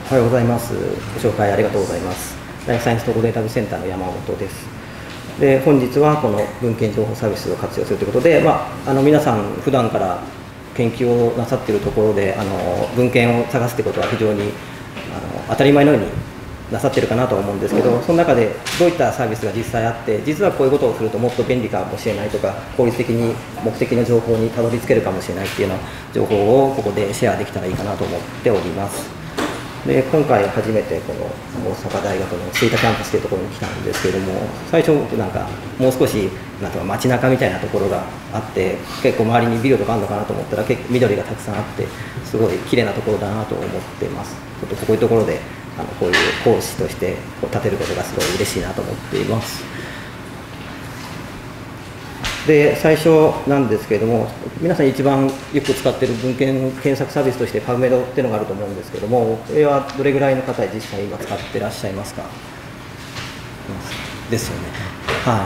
おはようございます。ご紹介ありがとうございます。ライフサイエンス統合データベースセンターの山本です。で、本日はこの文献情報サービスを活用するということで、皆さん普段から研究をなさっているところで文献を探すということは非常に当たり前のようになさっているかなと思うんですけど、その中でどういったサービスが実際あって、実はこういうことをするともっと便利かもしれないとか、効率的に目的の情報にたどり着けるかもしれないっていうような情報をここでシェアできたらいいかなと思っております。で、今回初めてこの大阪大学の吹田キャンパスというところに来たんですけれども、最初なんかもう少しなんか街中みたいなところがあって、結構周りにビルとかあるのかなと思ったら緑がたくさんあって、すごい綺麗なところだなと思ってます。ちょっとこういうところでこういう講師として立てることがすごい嬉しいなと思っています。で、最初なんですけれども、皆さん一番よく使っている文献検索サービスとして PubMed っていうのがあると思うんですけれども、これはどれぐらいの方実際今使ってらっしゃいますか？ですよね。はい。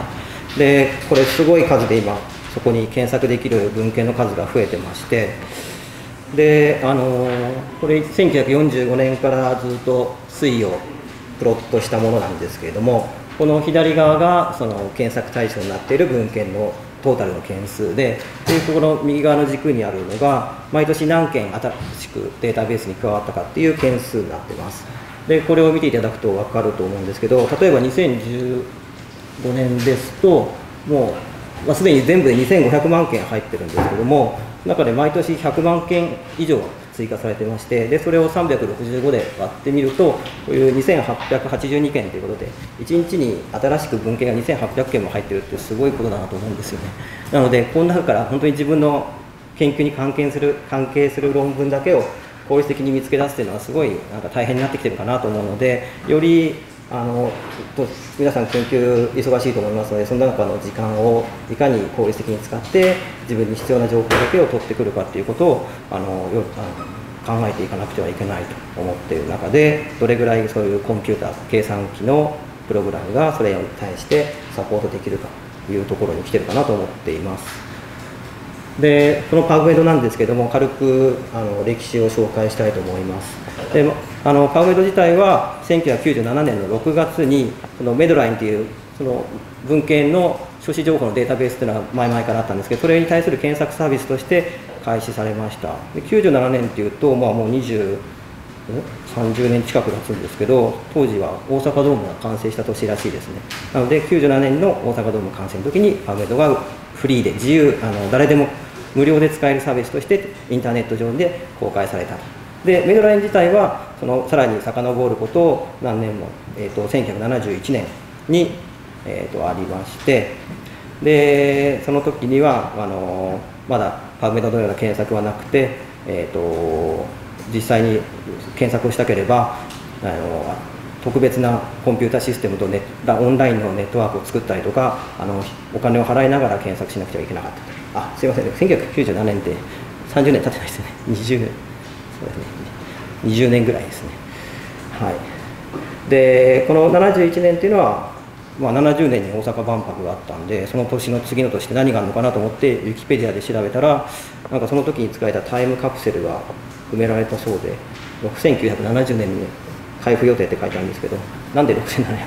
で、これすごい数で今そこに検索できる文献の数が増えてまして、で、これ1945年からずっと推移をプロットしたものなんですけれども、この左側がその検索対象になっている文献のトータルの件数で、この右側の軸にあるのが毎年何件新しくデータベースに加わったかっていう件数になっています。で、これを見ていただくと分かると思うんですけど、例えば2015年ですともう、すでに全部で2500万件入ってるんですけども、中で毎年100万件以上追加されてまして、でそれを365で割ってみると、こういう2882件ということで、1日に新しく文献が2800件も入ってるってすごいことだなと思うんですよね。なので、この中から本当に自分の研究に関係する論文だけを効率的に見つけ出すというのはすごいなんか大変になってきてるかなと思うので、より皆さん研究忙しいと思いますので、その中の時間をいかに効率的に使って自分に必要な情報だけを取ってくるかということを考えていかなくてはいけないと思っている中で、どれぐらいそういうコンピューター計算機のプログラムがそれに対してサポートできるかというところに来てるかなと思っています。で、このPubMedなんですけども、軽く歴史を紹介したいと思います。で、PubMed自体は1997年の6月にそのメドラインというその文献の書誌情報のデータベースというのは前々からあったんですけど、それに対する検索サービスとして開始されました。で、97年というと、もう30年近く経つんですけど、当時は大阪ドームが完成した年らしいですね。なので97年の大阪ドーム完成の時にPubMedがフリーで自由、誰でも無料で使えるサービスとしてインターネット上で公開されたと。で、メドライン自体はさらに遡ることを何年も、1971年に、ありまして、でその時にはまだPubMedのような検索はなくて、実際に検索をしたければ特別なコンピュータシステムとオンラインのネットワークを作ったりとか、お金を払いながら検索しなくてはいけなかったと。すいません、1997年って30年経ってないですね。そうですね、20年ぐらいですね。はい。で、この71年っていうのは、70年に大阪万博があったんで、その年の次の年って何があるのかなと思ってウィキペディアで調べたら、なんかその時に使えたタイムカプセルが埋められたそうで、1970年に開封予定って書いてあるんですけど、なんで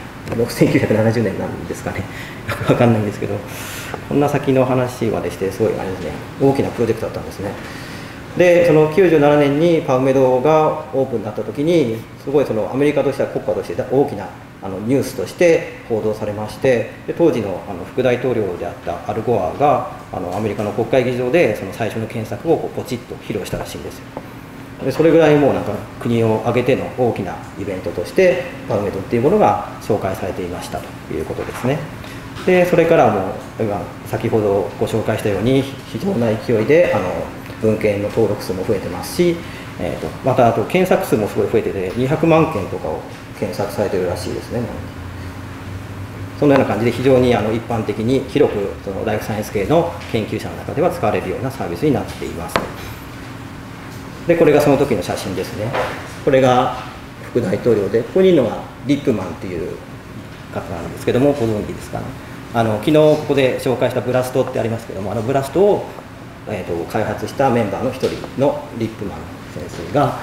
6970年なんですかね。よくわかんないんですけど、こんな先の話までして、すごいあれですね、大きなプロジェクトだったんですね。で、その97年にPubMedがオープンになった時に、すごいアメリカとしては国家として大きなニュースとして報道されまして、で当時の副大統領であったアル・ゴアがアメリカの国会議場でその最初の検索をポチッと披露したらしいんですよ。でそれぐらいもうなんか国を挙げての大きなイベントとしてPubMedっていうものが紹介されていましたということですね。でそれからも今先ほどご紹介したように非常な勢いで文献の登録数も増えてますし、またあと検索数もすごい増えてて200万件とかを検索されているらしいですね。そのような感じで非常に一般的に広くそのライフサイエンス系の研究者の中では使われるようなサービスになっています。でこれがその時の写真ですね。これが副大統領で、ここにいるのがリップマンという方なんですけども、ご存知ですかね。昨日ここで紹介したブラストってありますけども、ブラストを開発したメンバーの一人のリップマン先生が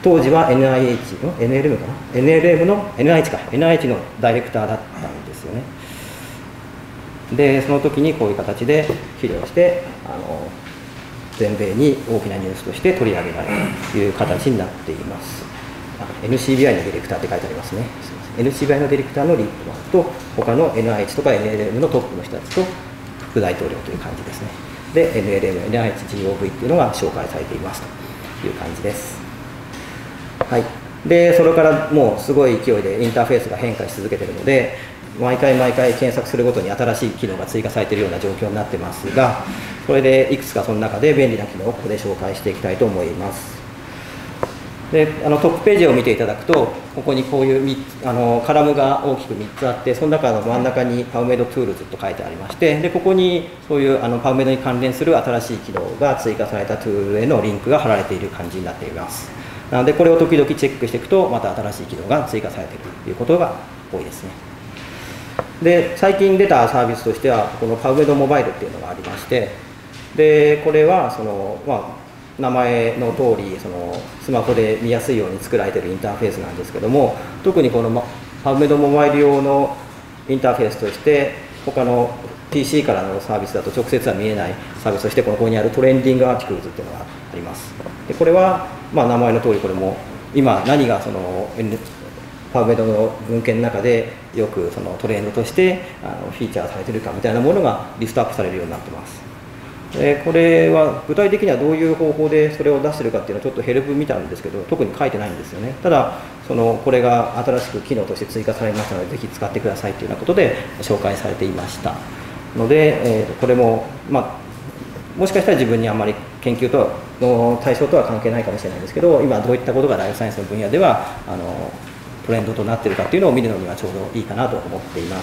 当時は NIH の NLM かな NLM の NIH か NIH のダイレクターだったんですよね。でその時にこういう形で肥料して全米に大きなニュースとして取り上げられたという形になっています。NCBI のディレクターって書いてありますね。すみません。NCBI のディレクターのリップマンと他の NIH とか NLM のトップの人たちと副大統領という感じですね。で NLM、NIH、GOV っていうのが紹介されていますという感じです。はい。でそれからもうすごい勢いでインターフェースが変化し続けているので、毎回検索するごとに新しい機能が追加されているような状況になってますが、これでいくつかその中で便利な機能をここで紹介していきたいと思います。でトップページを見ていただくと、ここにこういうカラムが大きく3つあって、その中の真ん中に PubMed Tools と書いてありまして、でここにそういうPubMed に関連する新しい機能が追加されたツールへのリンクが貼られている感じになっています。なのでこれを時々チェックしていくと、また新しい機能が追加されているということが多いですね。で最近出たサービスとしては、この PubMed モバイルっていうのがありまして、でこれは名前の通りスマホで見やすいように作られているインターフェースなんですけども、特にこの PubMed モバイル用のインターフェースとして、他の PC からのサービスだと直接は見えないサービスとして、ここにあるトレンディングアーティクルズっていうのがあります。でこれは、名前の通り、これも今何がPubMed の文献の中でよくトレンドとしてフィーチャーされているかみたいなものがリストアップされるようになってます。これは具体的にはどういう方法でそれを出しているかっていうのはちょっとヘルプ見たんですけど、特に書いてないんですよね。ただこれが新しく機能として追加されましたので、ぜひ使ってくださいというようなことで紹介されていましたので、これももしかしたら自分にあまり研究の対象とは関係ないかもしれないんですけど、今どういったことがライフサイエンスの分野ではトレンドとなっているかというのを見るのにはちょうどいいかなと思っています。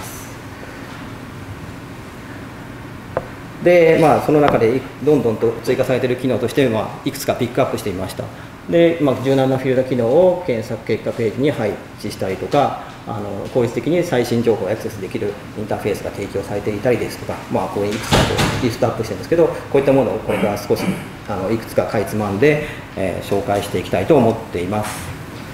でその中でどんどんと追加されている機能として、いくつかピックアップしてみました。で、柔軟なフィールド機能を検索結果ページに配置したりとか、効率的に最新情報をアクセスできるインターフェースが提供されていたりですとか、こういういくつかリストアップしてるんですけど、こういったものをこれから少しいくつかかいつまんで、紹介していきたいと思っています。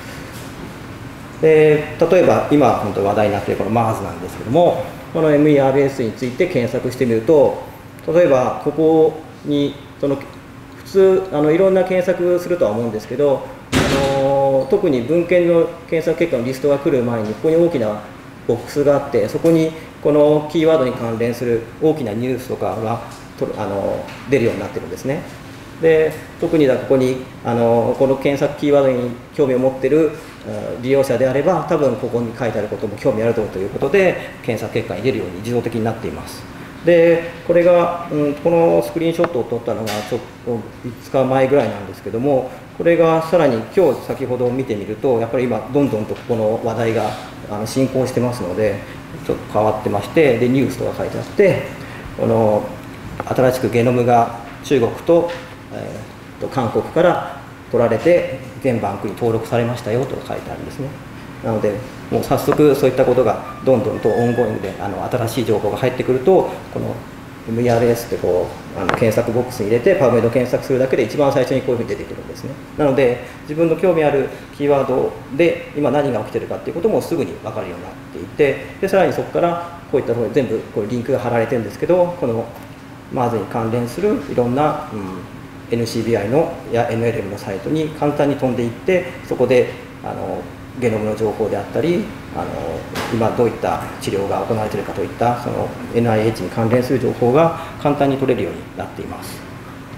で例えば今本当に話題になっているこの MARS なんですけども、この MERS について検索してみると、例えばここに普通いろんな検索するとは思うんですけど、特に文献の検索結果のリストが来る前にここに大きなボックスがあって、そこにこのキーワードに関連する大きなニュースとかが出るようになってるんですね。で特にここにこの検索キーワードに興味を持っている利用者であれば、多分ここに書いてあることも興味あるということで検索結果に出るように自動的になっています。でこれが、このスクリーンショットを撮ったのがちょっと5日前ぐらいなんですけども、これがさらに今日先ほど見てみると、やっぱり今どんどんとここの話題が進行してますので、ちょっと変わってまして、でニュースとか書いてあって、新しくゲノムが中国と、韓国から取られて全バンクに登録されましたよと書いてあるんですね。なのでもう早速そういったことがどんどんとオンゴーイングで新しい情報が入ってくると、この MERS って検索ボックスに入れて PubMed 検索するだけで一番最初にこういうふうに出てくるんですね。なので自分の興味あるキーワードで今何が起きてるかっていうこともすぐに分かるようになっていて、でさらにそこからこういったところに全部こうリンクが貼られてるんですけど、この MARS に関連するいろんな、NCBI のや NLM のサイトに簡単に飛んでいって、そこでゲノムの情報であったり、今どういった治療が行われているかといったNIH に関連する情報が簡単に取れるようになっています。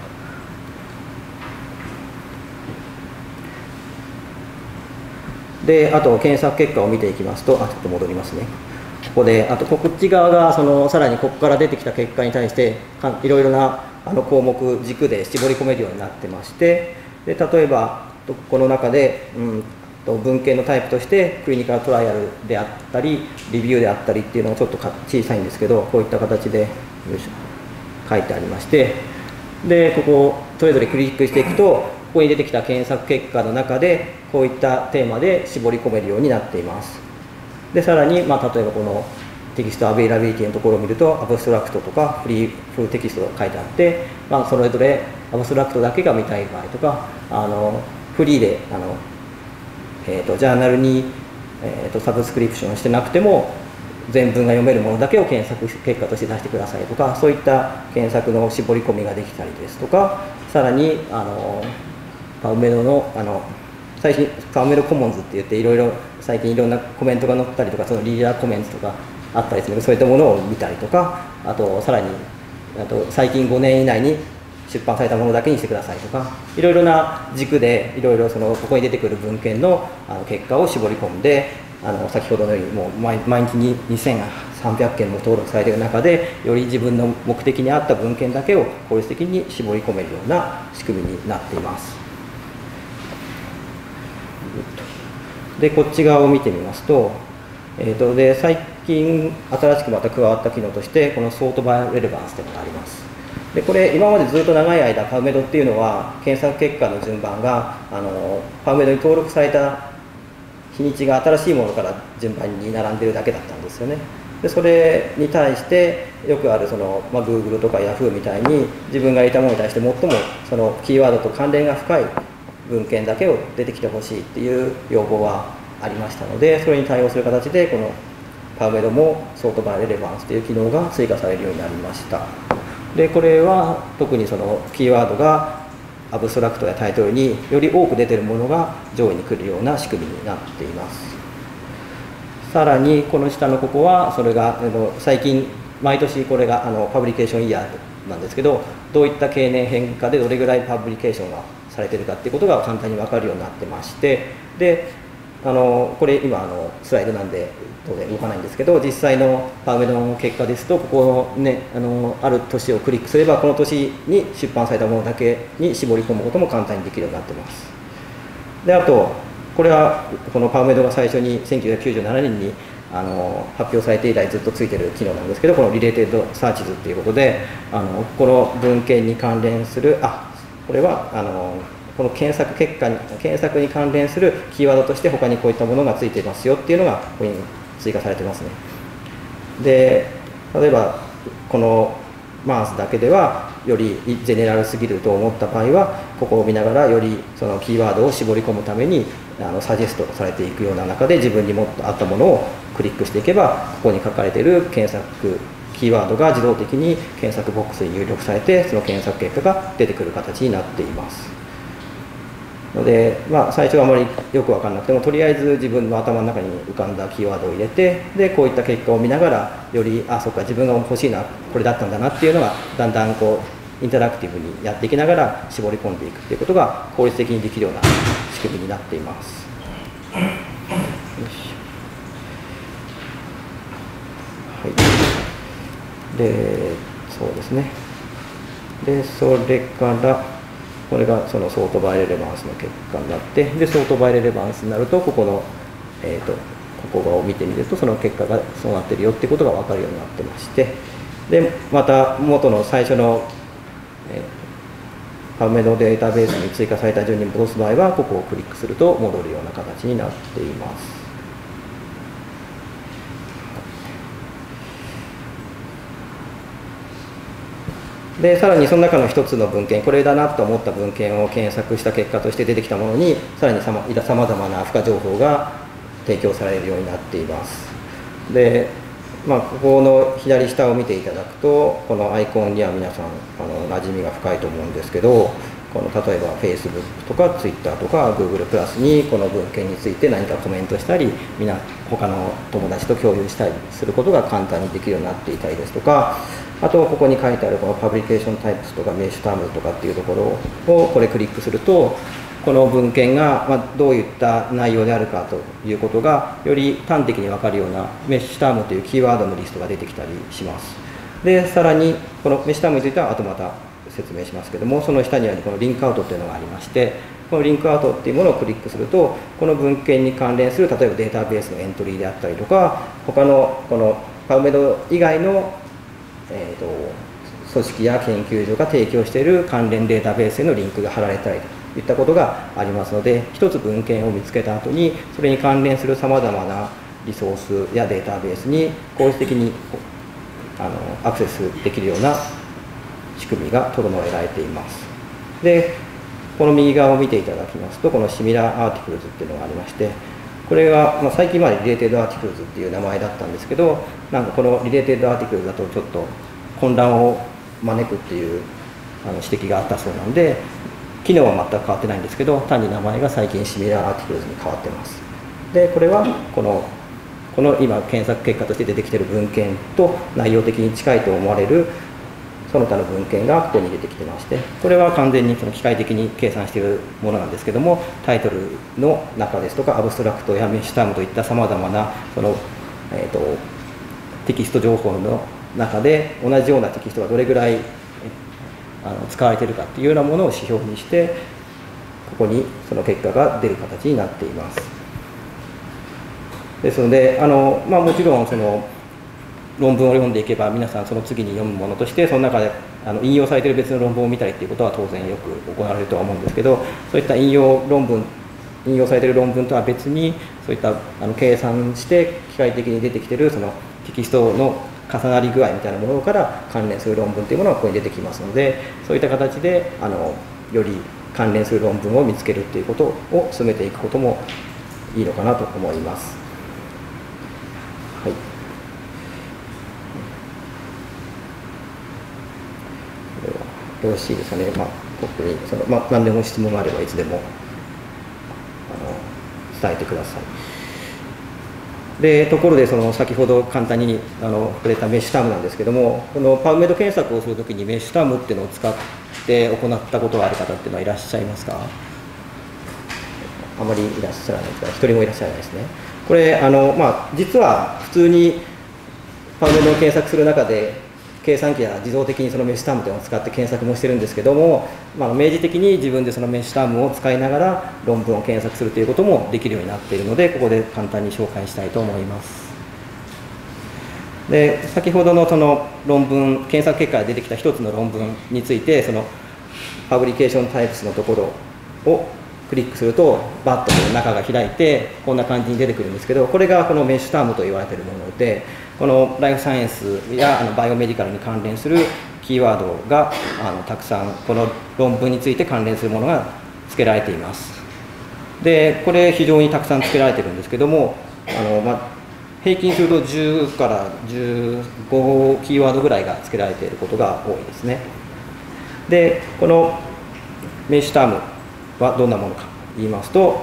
であと検索結果を見ていきますと、ちょっと戻りますね。ここでこっち側がさらにここから出てきた結果に対していろいろな項目軸で絞り込めるようになってまして、で例えばこの中で、文献のタイプとしてクリニカルトライアルであったりリビューであったりっていうのがちょっと小さいんですけど、こういった形で書いてありまして、でここをそれぞれクリックしていくと、ここに出てきた検索結果の中でこういったテーマで絞り込めるようになっています。でさらに、例えばこのテキストアベイラビリティのところを見ると、アブストラクトとかフルテキストが書いてあって、それぞれアブストラクトだけが見たい場合とか、フリーでジャーナルに、サブスクリプションしてなくても全文が読めるものだけを検索結果として出してくださいとか、そういった検索の絞り込みができたりですとか、さらにパウメドの最近パウメドコモンズって言っていろいろ最近いろんなコメントが載ったりとか、そのリーダーコメントとかあったりするので、そういったものを見たりとか、あとさらに最近5年以内に出版されたものだけにしてくださいとか、いろいろな軸でいろいろここに出てくる文献の結果を絞り込んで、先ほどのようにもう毎日に2300件も登録されている中で、より自分の目的に合った文献だけを効率的に絞り込めるような仕組みになっています。でこっち側を見てみますと、で最近新しくまた加わった機能として、このソートバイレレバンスというのがあります。でこれ今までずっと長い間パウメドっていうのは検索結果の順番がパウメドに登録された日にちが新しいものから順番に並んでるだけだったんですよね。でそれに対してよくあるGoogle とか Yahoo みたいに自分が入れたものに対して最もそのキーワードと関連が深い文献だけを出てきてほしいっていう要望はありましたので、それに対応する形でこのパウメドもソートバイレレバンスという機能が追加されるようになりました。でこれは特にそのキーワードがアブストラクトやタイトルにより多く出ているものが上位に来るような仕組みになっています。さらにこの下のここはそれが最近毎年これがパブリケーションイヤーなんですけど、どういった経年変化でどれぐらいパブリケーションがされているかっていうことが簡単に分かるようになってまして、でこれ今スライドなんで当然動かないんですけど、実際のパウメドの結果ですと、ここのねある年をクリックすればこの年に出版されたものだけに絞り込むことも簡単にできるようになってます。であとこれはこのパウメドが最初に1997年に発表されて以来ずっとついてる機能なんですけど、このリレーテッドサーチズっていうことでこの文献に関連するこれはこの検索に関連するキーワードとして他にこういったものがついていますよっていうのがここに追加されてますね。で例えばこのマウスだけではよりジェネラルすぎると思った場合は、ここを見ながらよりそのキーワードを絞り込むためにサジェストされていくような中で、自分にもっと合ったものをクリックしていけば、ここに書かれている検索キーワードが自動的に検索ボックスに入力されて、その検索結果が出てくる形になっています。ので、最初はあまりよく分からなくても、とりあえず自分の頭の中に浮かんだキーワードを入れて、でこういった結果を見ながら、よりそっか自分が欲しいのはこれだったんだなっていうのがだんだんインタラクティブにやっていきながら絞り込んでいくということが効率的にできるような仕組みになっています。はい、でそうですね。でそれからこれがそのソートバイレレバンスの結果になって、でソートバイレレバンスになるとここの、ここを見てみるとその結果がそうなってるよっていうことが分かるようになってまして、でまた元の最初の、パウメドデータベースに追加された順に戻す場合はここをクリックすると戻るような形になっています。でさらにその中の一つの文献、これだなと思った文献を検索した結果として出てきたものに、さらにさまざまな付加情報が提供されるようになっています。で、ここの左下を見ていただくと、このアイコンには皆さん馴染みが深いと思うんですけど、例えば Facebook とか Twitter とか Google プラスにこの文献について何かコメントしたり、他の友達と共有したりすることが簡単にできるようになっていたりですとか、あとここに書いてあるこのパブリケーションタイプスとかメッシュタームとかっていうところをこれクリックすると、この文献がどういった内容であるかということがより端的に分かるようなメッシュタームというキーワードのリストが出てきたりします。でさらにこのメッシュタームについては後また説明しますけども、その下にはこのリンクアウトというのがありまして、このリンクアウトっていうものをクリックすると、この文献に関連する例えばデータベースのエントリーであったりとか、他のこのパウメド以外の、組織や研究所が提供している関連データベースへのリンクが貼られたりといったことがありますので、一つ文献を見つけた後にそれに関連するさまざまなリソースやデータベースに効率的にアクセスできるような仕組みが整えられています。でこの右側を見ていただきますと、このシミラーアーティクルズっていうのがありまして、これが、最近までリレーテッドアーティクルズっていう名前だったんですけど、なんかこのリレーテッドアーティクルズだとちょっと混乱を招くっていう指摘があったそうなんで、機能は全く変わってないんですけど、単に名前が最近シミラーアーティクルズに変わってます。で、これはこの今検索結果として出てきている文献と内容的に近いと思われるその他の文献がここに出てきてまして、これは完全にその機械的に計算しているものなんですけども、タイトルの中ですとかアブストラクトやメッシュタームといったさまざまなその、テキスト情報の中で同じようなテキストがどれぐらい使われているかっていうようなものを指標にして、ここにその結果が出る形になっています。ですのでもちろんその論文を読んでいけば皆さんその次に読むものとしてその中で引用されている別の論文を見たりということは当然よく行われるとは思うんですけど、そういった引用されている論文とは別にそういった計算して機械的に出てきているそのテキストの重なり具合みたいなものから関連する論文というものがここに出てきますので、そういった形でより関連する論文を見つけるということを進めていくこともいいのかなと思います。はい、これはよろしいですかね。特に何でも質問があればいつでも伝えてください。でところで先ほど簡単に触れたメッシュタームなんですけども、このパブメド検索をするときにメッシュタームっていうのを使って行ったことがある方っていうのはいらっしゃいますか？あまりいらっしゃらないですか？一人もいらっしゃらないですね。これ実は普通にパブメドを検索する中で計算機は自動的にそのメッシュタームというのを使って検索もしてるんですけども、明示的に自分でそのメッシュタームを使いながら論文を検索するということもできるようになっているので、ここで簡単に紹介したいと思います。で先ほどのその論文検索結果が出てきた一つの論文について、そのパブリケーションタイプスのところをクリックするとバッと中が開いてこんな感じに出てくるんですけど、これがこのメッシュタームと言われているもので、このライフサイエンスやバイオメディカルに関連するキーワードがたくさんこの論文について関連するものが付けられています。でこれ非常にたくさん付けられているんですけども、平均すると10から15キーワードぐらいが付けられていることが多いですね。でこのメッシュタームはどんなものかと言いますと、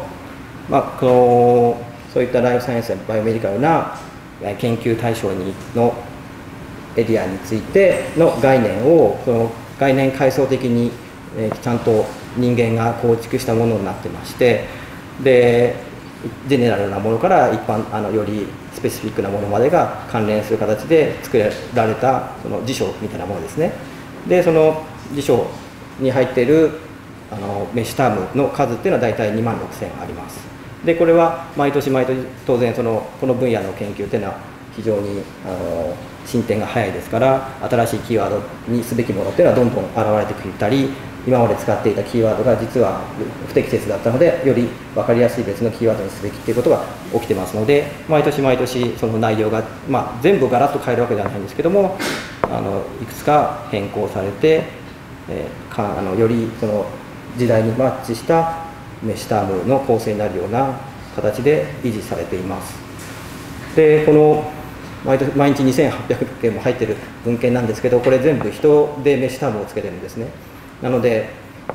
そういったライフサイエンスやバイオメディカルな研究対象のエリアについての概念をその概念階層的にちゃんと人間が構築したものになってまして、でジェネラルなものから一般よりスペシフィックなものまでが関連する形で作られたその辞書みたいなものですね。でその辞書に入っているメッシュタームの数っていうのは大体26,000あります。でこれは毎年毎年当然この分野の研究っていうのは非常に進展が早いですから、新しいキーワードにすべきものっていうのはどんどん現れてきたり、今まで使っていたキーワードが実は不適切だったのでより分かりやすい別のキーワードにすべきっていうことが起きてますので、毎年毎年その内容が、全部ガラッと変えるわけではないんですけども、いくつか変更されて、よりその時代にマッチしたメッシュタームの構成になるような形で維持されています。でこの毎日2800件も入っている文献なんですけど、これ全部人でメッシュタームをつけてるんですね。なので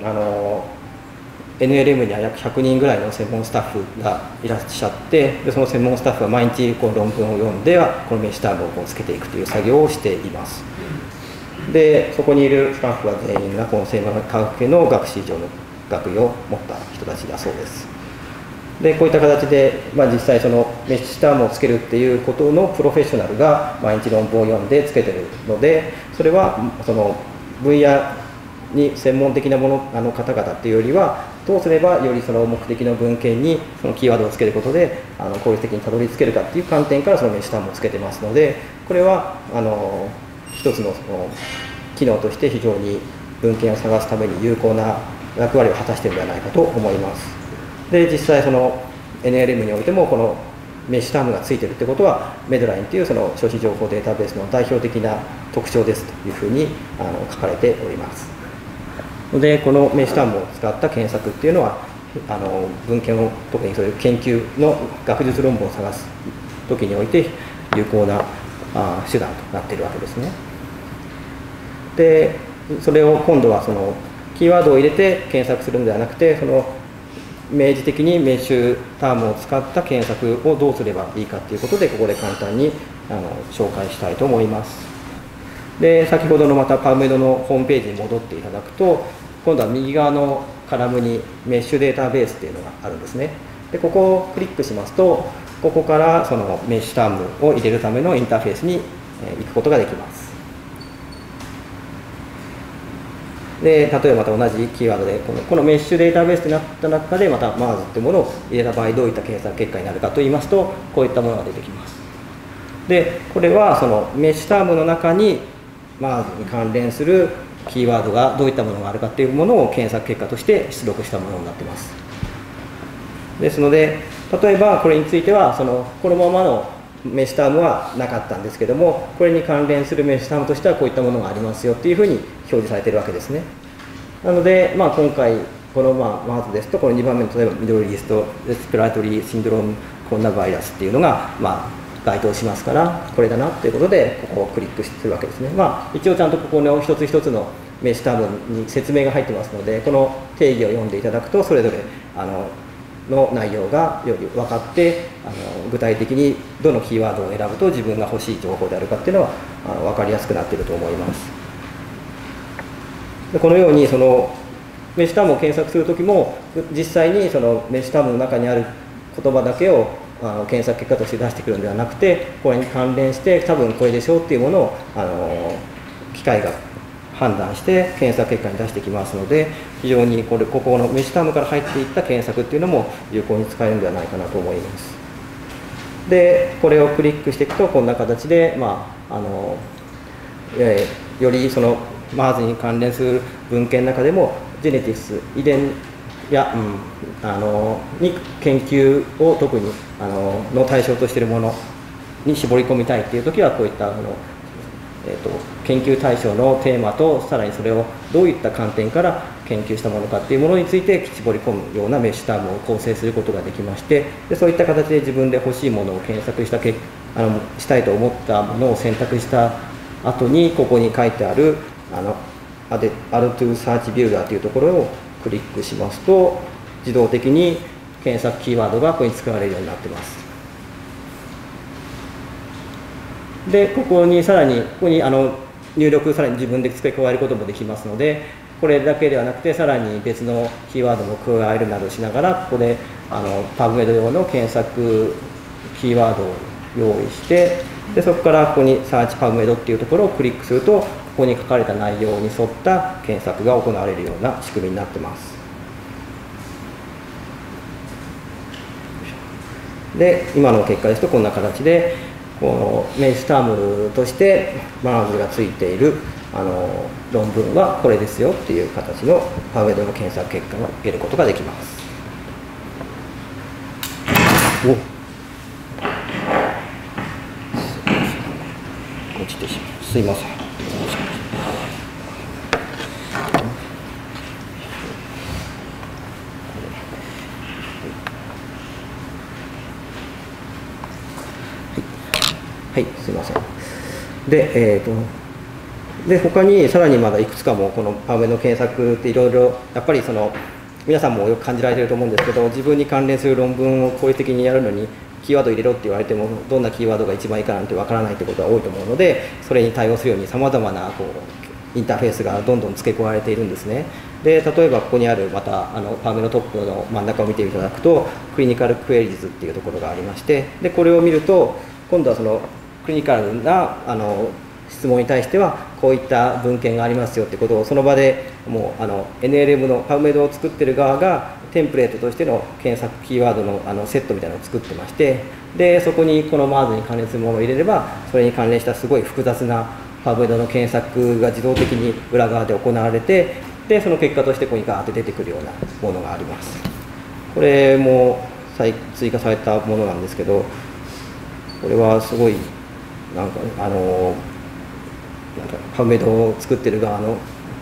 NLM には約100人ぐらいの専門スタッフがいらっしゃって、でその専門スタッフは毎日この論文を読んではこのメッシュタームをつけていくという作業をしています。でそこにいるスタッフは全員がこの生物科学系の学士以上の学位を持った人たちだそうです。でこういった形で、実際そのメッシュタームをつけるっていうことのプロフェッショナルが毎日論文を読んでつけてるので、それはその分野に専門的な方々っていうよりは、どうすればよりその目的の文献にそのキーワードをつけることで効率的にたどり着けるかっていう観点からそのメッシュタームをつけてますので、これは一つの機能として非常に文献を探すために有効な役割を果たしているのではないかと思います。で実際その NLM においてもこのメッシュタームがついているということは、メドラインというその書士情報データベースの代表的な特徴ですというふうに書かれております。 ので、このメッシュタームを使った検索っていうのは、文献を、特にそういう研究の学術論文を探す時において有効な手段となっているわけですね。で、それを今度はそのキーワードを入れて検索するのではなくて、その明示的にメッシュタームを使った検索をどうすればいいかということで、ここで簡単に紹介したいと思います。で、先ほどのまたパブメドのホームページに戻っていただくと、今度は右側のカラムにメッシュデータベースというのがあるんですね。で、ここをクリックしますと、ここからそのメッシュタームを入れるためのインターフェースに行くことができます。で、例えばまた同じキーワードでこのメッシュデータベースになった中でまた MERS というものを入れた場合どういった検索結果になるかといいますと、こういったものが出てきます。で、これはそのメッシュタームの中に MERS に関連するキーワードがどういったものがあるかというものを検索結果として出力したものになっています。ですので、例えばこれについてはこのままのメッシュタームはなかったんですけども、これに関連するメッシュタームとしてはこういったものがありますよっていうふうに表示されているわけですね。なので、今回このMERSですと、この2番目の例えばミドルイーストレスピラトリーシンドロームコロナバイラスっていうのが該当しますから、これだなということでここをクリックするわけですね。一応ちゃんとここの一つ一つのメッシュタームに説明が入ってますので、この定義を読んでいただくとそれぞれの内容がより分かって、具体的にどのキーワードを選ぶと自分が欲しい情報であるかっていうのは分かりやすくなっていると思います。で、このようにそのメッシュタームを検索するときも、実際にそのメッシュタームの中にある言葉だけを検索結果として出してくるのではなくて、これに関連して多分これでしょうっていうものを機械が判断して検索結果に出してきますので、非常にここのメッシュタームから入っていった検索っていうのも有効に使えるのではないかなと思います。で、これをクリックしていくとこんな形で、よりそのMERSに関連する文献の中でもジェネティクス、遺伝や、に研究を特にの対象としているものに絞り込みたいというときは、こういった研究対象のテーマと、さらにそれをどういった観点から研究したものかというものについて絞り込むようなメッシュタームを構成することができまして、でそういった形で自分で欲しいものを検索したいと思ったものを選択した後に、ここに書いてあるAdd to Search Builder というところをクリックしますと、自動的に検索キーワードがここに使われるようになっています。で、ここにさらに、ここに入力、さらに自分で付け加えることもできますので、これだけではなくて、さらに別のキーワードも加えるなどしながら、ここでPubMed 用の検索キーワードを用意して、でそこからここに Search PubMed っていうところをクリックすると、ここに書かれた内容に沿った検索が行われるような仕組みになっています。で、今の結果ですとこんな形で、このメッシュタームとして MERS がついている論文はこれですよっていう形のPubMedの検索結果を得ることができます。落ちてしまう。すいません。はい、すみません。で、他にさらにまだいくつかもこのPubMedの検索っていろいろやっぱり皆さんもよく感じられていると思うんですけど、自分に関連する論文を効率的にやるのにキーワード入れろって言われてもどんなキーワードが一番いいかなんてわからないってことが多いと思うので、それに対応するようにさまざまなインターフェースがどんどん付け加えられているんですね。で、例えばここにあるまたPubMedのトップの真ん中を見ていただくとクリニカルクエリーズっていうところがありまして、でこれを見ると今度はクリニカルな質問に対してはこういった文献がありますよってことをその場でもうNLM のPubMedを作ってる側がテンプレートとしての検索キーワードのセットみたいなのを作ってまして、でそこにこの MERS に関連するものを入れればそれに関連したすごい複雑なPubMedの検索が自動的に裏側で行われて、でその結果としてここにガーッと出てくるようなものがあります。これも追加されたものなんですけど、これはすごいPubMedを作ってる側の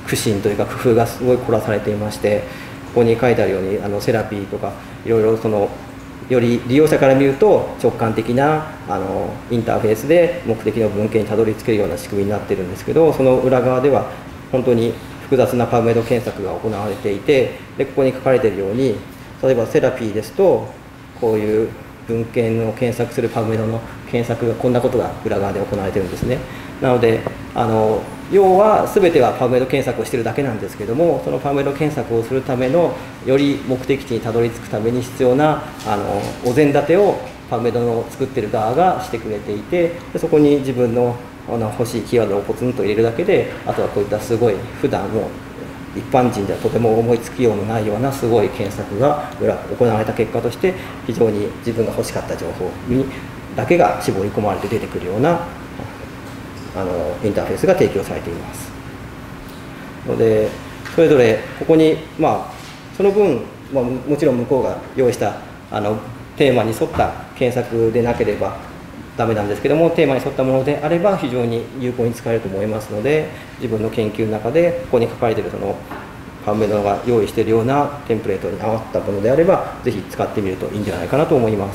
苦心というか工夫がすごい凝らされていまして、ここに書いてあるようにセラピーとかいろいろより利用者から見ると直感的なインターフェースで目的の文献にたどり着けるような仕組みになってるんですけど、その裏側では本当に複雑なパブメド検索が行われていて、でここに書かれているように、例えばセラピーですとこういう文献を検索するパブメドの検索がこんなことが裏側で行われているんですね。なので要は全てはパブメド検索をしているだけなんですけども、そのパブメド検索をするためのより目的地にたどり着くために必要なお膳立てをパブメドの作ってる側がしてくれていて、でそこに自分の欲しいキーワードをポツンと入れるだけで、あとはこういったすごい普段も一般人ではとても思いつきようのないようなすごい検索が行われた結果として、非常に自分が欲しかった情報にだけが絞り込まれて出てくるようなインターフェースが提供されていますので、それぞれここにその分、もちろん向こうが用意したテーマに沿った検索でなければダメなんですけども、テーマに沿ったものであれば非常に有効に使えると思いますので、自分の研究の中でここに書かれているパブメドが用意しているようなテンプレートに合ったものであればぜひ使ってみるといいんじゃないかなと思います。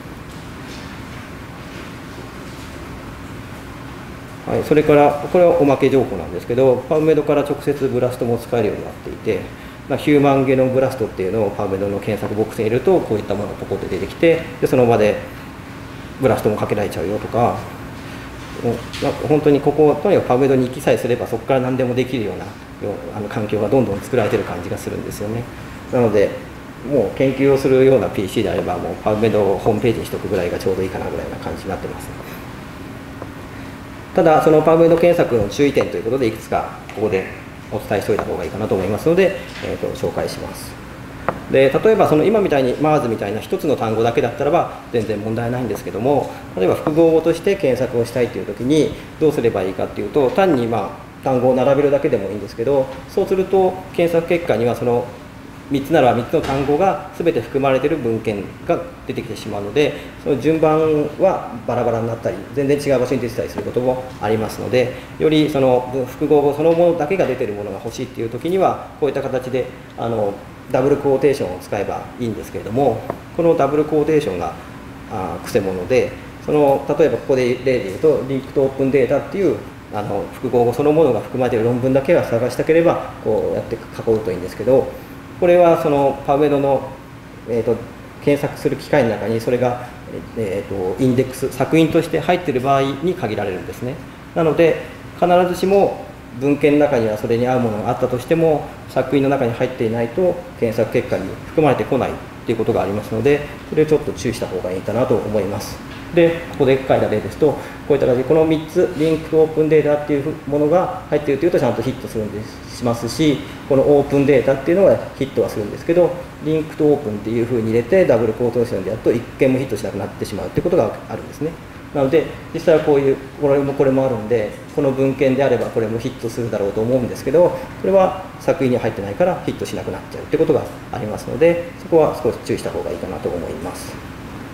はい、それからこれはおまけ情報なんですけど、パブメドから直接ブラストも使えるようになっていて、ヒューマンゲノムブラストっていうのをパブメドの検索ボックスに入れるとこういったものがポコッと出てきて、でその場でブラストもかけられちゃうよとか、本当にこことにかくパブメドに行きさえすればそこから何でもできるような環境がどんどん作られてる感じがするんですよね。なのでもう研究をするような PC であればもうパブメドをホームページにしておくぐらいがちょうどいいかなぐらいな感じになってます。ただそのパブメド検索の注意点ということでいくつかここでお伝えしておいた方がいいかなと思いますので、紹介します。で例えば今みたいに MARS みたいな一つの単語だけだったらば全然問題ないんですけども、例えば複合語として検索をしたいという時にどうすればいいかっていうと、単に単語を並べるだけでもいいんですけど、そうすると検索結果にはその3つなら3つの単語が全て含まれている文献が出てきてしまうので、その順番はバラバラになったり全然違う場所に出てたりすることもありますので、よりその複合語そのものだけが出ているものが欲しいっていう時にはこういった形でダブルクォーテーションを使えばいいんですけれども、このダブルクォーテーションがくせ者で、例えばここで例で言うとリンクとオープンデータっていう複合語そのものが含まれている論文だけが探したければこうやって囲うといいんですけど、これはパブメドの、検索する機械の中にそれが、インデックス索引として入っている場合に限られるんですね。なので必ずしも文献の中にはそれに合うものがあったとしても索引の中に入っていないと検索結果に含まれてこないということがありますので、それをちょっと注意した方がいいかなと思います。でここで書いた例ですと、こういった形でこの3つリンクとオープンデータっていうものが入っているというとちゃんとヒットするんですしますし、このオープンデータっていうのがヒットはするんですけど、リンクとオープンっていうふうに入れてダブルクォーテーションでやると1件もヒットしなくなってしまうということがあるんですね。なので実際はこれもあるんで、この文献であればこれもヒットするだろうと思うんですけど、これは作品に入ってないからヒットしなくなっちゃうということがありますので、そこは少し注意した方がいいかなと思います。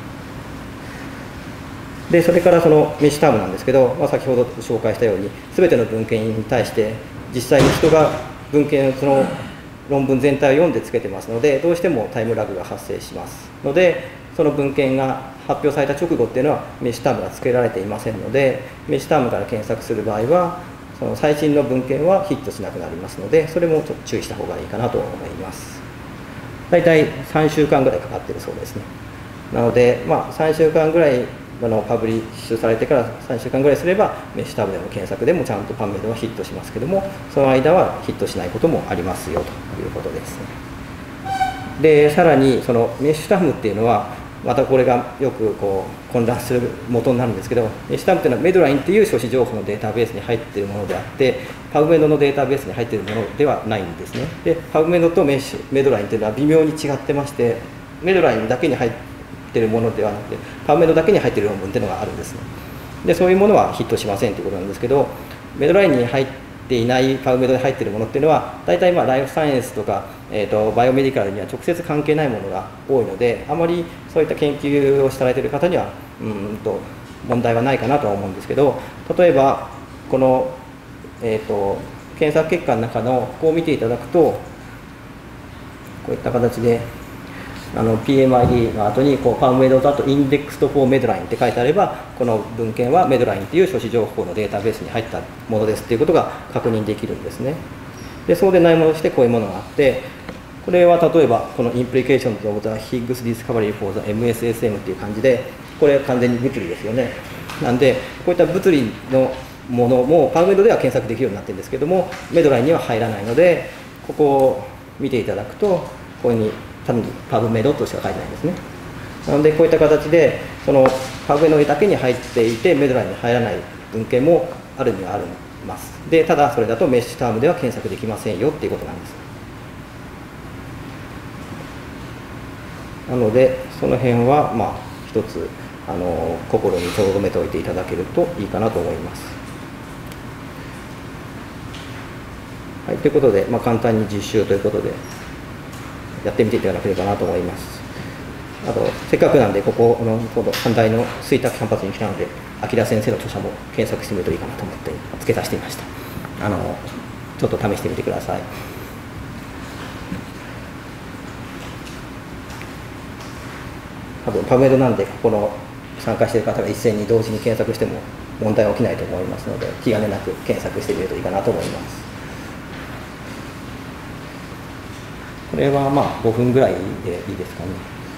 でそれからそのメッシュタームなんですけど、先ほど紹介したように全ての文献に対して実際に人が文献その論文全体を読んでつけてますので、どうしてもタイムラグが発生しますので、その文献が発表された直後っていうのはメッシュタームが付けられていませんので、メッシュタームから検索する場合はその最新の文献はヒットしなくなりますので、それもちょっと注意した方がいいかなと思います。だいたい3週間ぐらいかかっているそうですね。なので、3週間ぐらいパブリッシュされてから3週間ぐらいすればメッシュタブでの検索でもちゃんとパブメドはヒットしますけども、その間はヒットしないこともありますよということですね。でさらにそのメッシュタブっていうのはまたこれがよく混乱する元になるんですけど、メッシュタブっていうのはメドラインっていう書士情報のデータベースに入っているものであって、パブメドのデータベースに入っているものではないんですね。でパブメドとメドラインっていうのは微妙に違ってまして、メドラインだけに入っているものではなくてパブメドだけに入っている論文っていうのがあるんですね。でそういうものはヒットしませんということなんですけど、メドラインに入っていないパブメドで入っているものっていうのは大体ライフサイエンスとか、バイオメディカルには直接関係ないものが多いので、あまりそういった研究をされている方には問題はないかなとは思うんですけど、例えばこの、 検索結果の中のここを見ていただくと、こういった形でPMID の後にPubMed だと Indexed for Medline って書いてあれば、この文献は Medline っていう書士情報のデータベースに入ったものですっていうことが確認できるんですね。でそうでないものとしてこういうものがあって、これは例えばこの Implications of the Higgs Discovery for the MSSM っていう感じで、これ完全に物理ですよね。なんでこういった物理のものもPubMedでは検索できるようになってるんですけども、Medline には入らないので、ここを見ていただくとこういうふうに単にPubMedとしか書いてないんですね。なのでこういった形でそのPubMedだけに入っていてMedlineに入らない文献もあるにはあります。でただそれだとメッシュタームでは検索できませんよっていうことなんです。なのでその辺は一つ心に留めておいていただけるといいかなと思います。はい、ということで、簡単に実習ということでやってみていただければなと思います。あとせっかくなんでここの阪大の吹田キャンパスに来たので、明先生の著者も検索してみるといいかなと思って付け足してみました。ちょっと試してみてください。多分PubMedなんで、ここの参加している方が一斉に同時に検索しても問題は起きないと思いますので、気兼ねなく検索してみるといいかなと思います。これは5分ぐらいでいいですかね。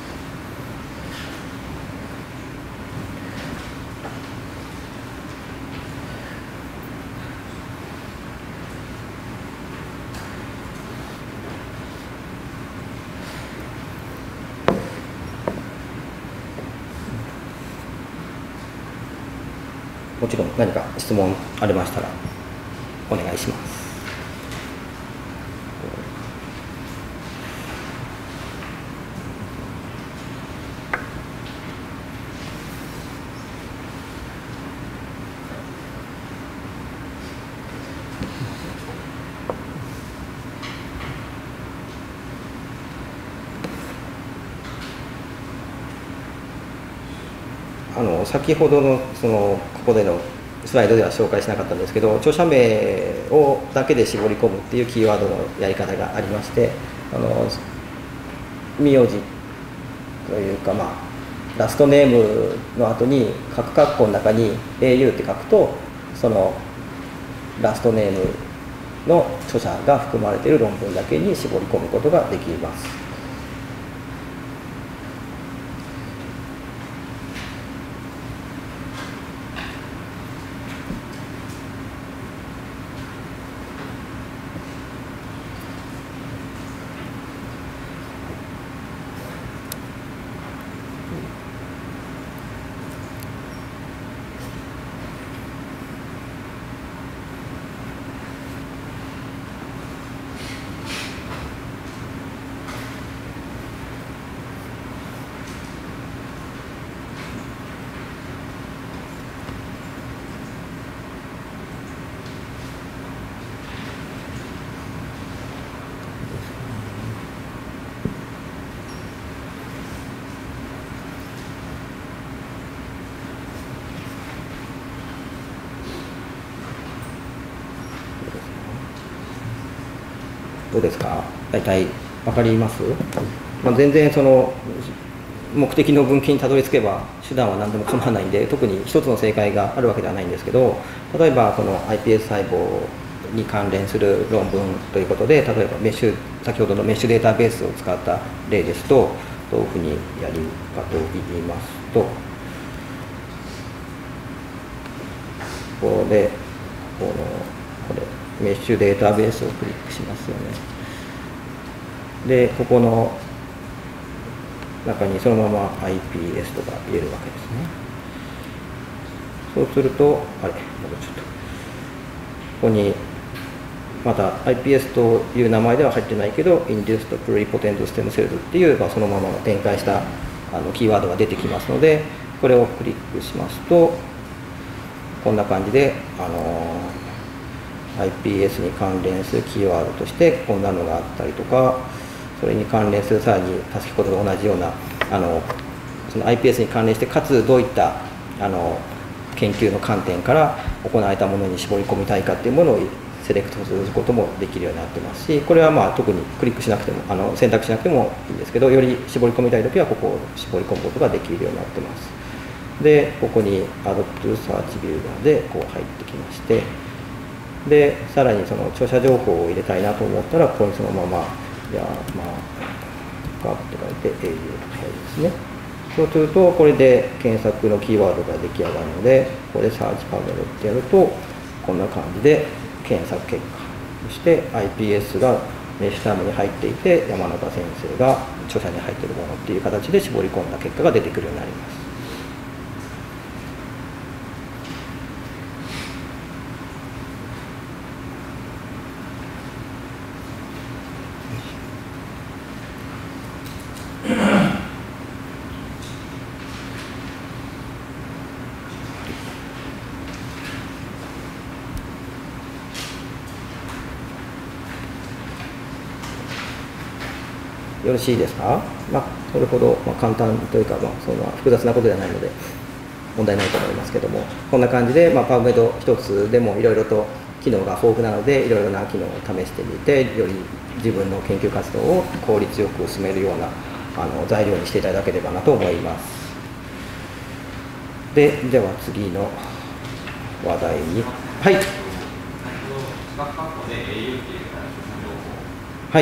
もちろん何か質問ありましたらお願いします。先ほどのここでのスライドでは紹介しなかったんですけど、著者名だけで絞り込むっていうキーワードのやり方がありまして、名字というかラストネームの後に各括弧の中に AU って書くと、そのラストネームの著者が含まれている論文だけに絞り込むことができます。どうですか、大体分かります？全然目的の文献にたどり着けば手段は何でも構わないんで、特に一つの正解があるわけではないんですけど、例えばこの iPS 細胞に関連する論文ということで、例えば先ほどのメッシュデータベースを使った例ですと、どういうふうにやるかと言いますと、これメッシュデータベースをクリックしますよね。でここの中にそのまま iPS とか入れるわけですね。そうすると戻っちゃった。ここにまた iPS という名前では入ってないけど Induced Pluripotent Stem Cells っていうそのまま展開したキーワードが出てきますので、これをクリックしますとこんな感じでiPS に関連するキーワードとしてこんなのがあったりとか、それに関連するさらに先ほどと同じようなその iPS に関連して、かつどういった研究の観点から行われたものに絞り込みたいかっていうものをセレクトすることもできるようになってますし、これは特にクリックしなくても選択しなくてもいいんですけど、より絞り込みたいときはここを絞り込むことができるようになってます。でここに Add to Search Builder でこう入ってきまして、でさらにその著者情報を入れたいなと思ったら、ここにそのままガッと書いて au と書いてですね。そうするとこれで検索のキーワードが出来上がるので、ここでサーチパネルってやるとこんな感じで検索結果、そして iPS がメッシュタームに入っていて、山中先生が著者に入っているものっていう形で絞り込んだ結果が出てくるようになります。よろしいですか。それほど簡単というか、そんな複雑なことではないので問題ないと思いますけども、こんな感じで、PubMed 一つでもいろいろと機能が豊富なので、いろいろな機能を試してみて、より自分の研究活動を効率よく進めるような材料にしていただければなと思います。では次の話題に。はい。はい。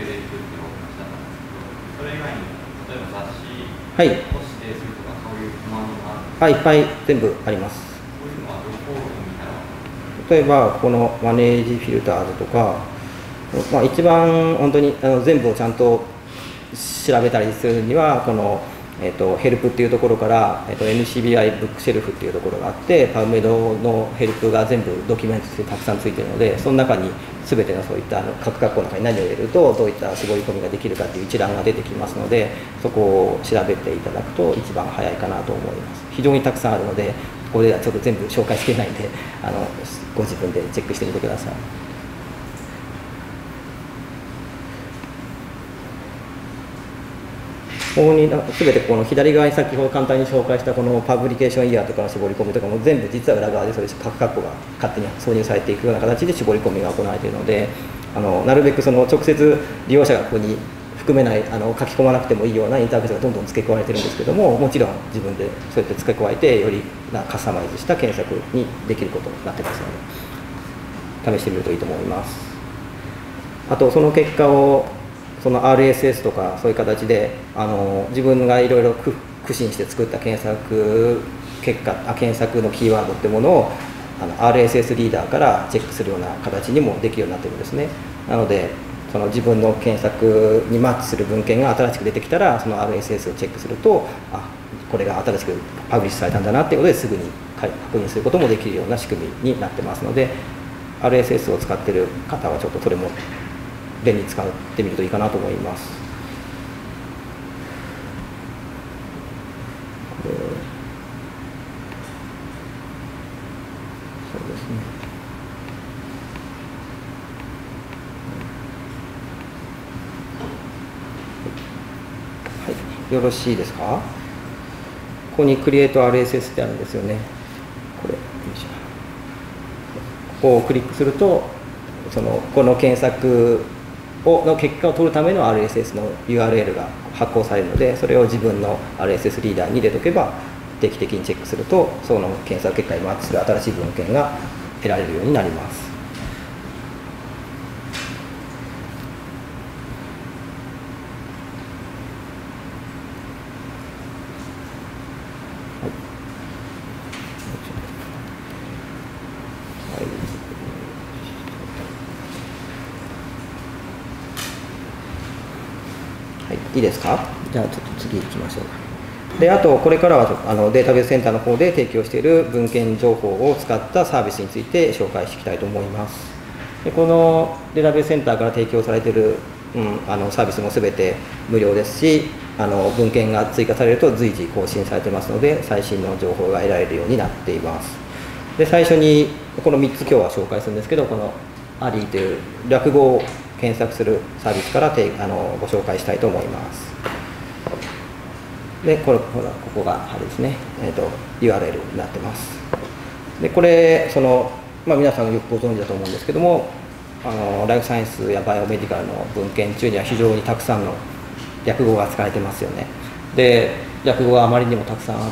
それ以外に、例えば雑誌を指定するとか、そういうコマンドがはい、いっぱい全部あります。 そういうのはどこを見たら、 例えばこのマネージフィルターズとか、一番本当に全部をちゃんと調べたりするには、この、ヘルプっていうところから、NCBI ブックシェルフっていうところがあって、PubMed のヘルプが全部ドキュメントとしてたくさんついているので、その中に全てのそういった各括弧の中に何を入れるとどういった絞り込みができるかっていう一覧が出てきますので、そこを調べていただくと一番早いかなと思います。非常にたくさんあるので、ここではちょっと全部紹介しきれないんで、ご自分でチェックしてみてください。ここに全てこの左側に先ほど簡単に紹介したこのパブリケーションイヤーとかの絞り込みとかも全部実は裏側でそういう各括弧が勝手に挿入されていくような形で絞り込みが行われているので、なるべくその直接利用者がここに含めない書き込まなくてもいいようなインターフェースがどんどん付け加えられてるんですけども、もちろん自分でそうやって付け加えてよりカスタマイズした検索にできることになってますので試してみるといいと思います。あとその結果をその RSS とかそういう形で自分がいろいろ苦心して作った検索のキーワードってものをRSS リーダーからチェックするような形にもできるようになってるんですね。なのでその自分の検索にマッチする文献が新しく出てきたら、その RSS をチェックすると、これが新しくパブリッシュされたんだなっていうことですぐに確認することもできるような仕組みになってますので、 RSS を使っている方はちょっとそれも便利に使ってみるといいかなと思います。そうですね。はい、よろしいですか。ここに Create RSS ってあるんですよね。ここをクリックすると、この検索の結果を取るための RSS の URL が発行されるので、それを自分の RSS リーダーに入れとけば定期的にチェックすると、その検索結果にマッチする新しい文献が得られるようになります。いいですか。じゃあちょっと次行きましょうか。であとこれからはデータベースセンターの方で提供している文献情報を使ったサービスについて紹介していきたいと思います。でこのデータベースセンターから提供されている、サービスも全て無料ですし、文献が追加されると随時更新されてますので、最新の情報が得られるようになっています。で最初にこの3つ今日は紹介するんですけど、このアリーという略語を検索するサービスからご紹介したいと思います。でここがあれですね、URL になってます。でこれ皆さんよくご存知だと思うんですけども、ライフサイエンスやバイオメディカルの文献中には非常にたくさんの略語が使われてますよね。で、略語があまりにもたくさんあって、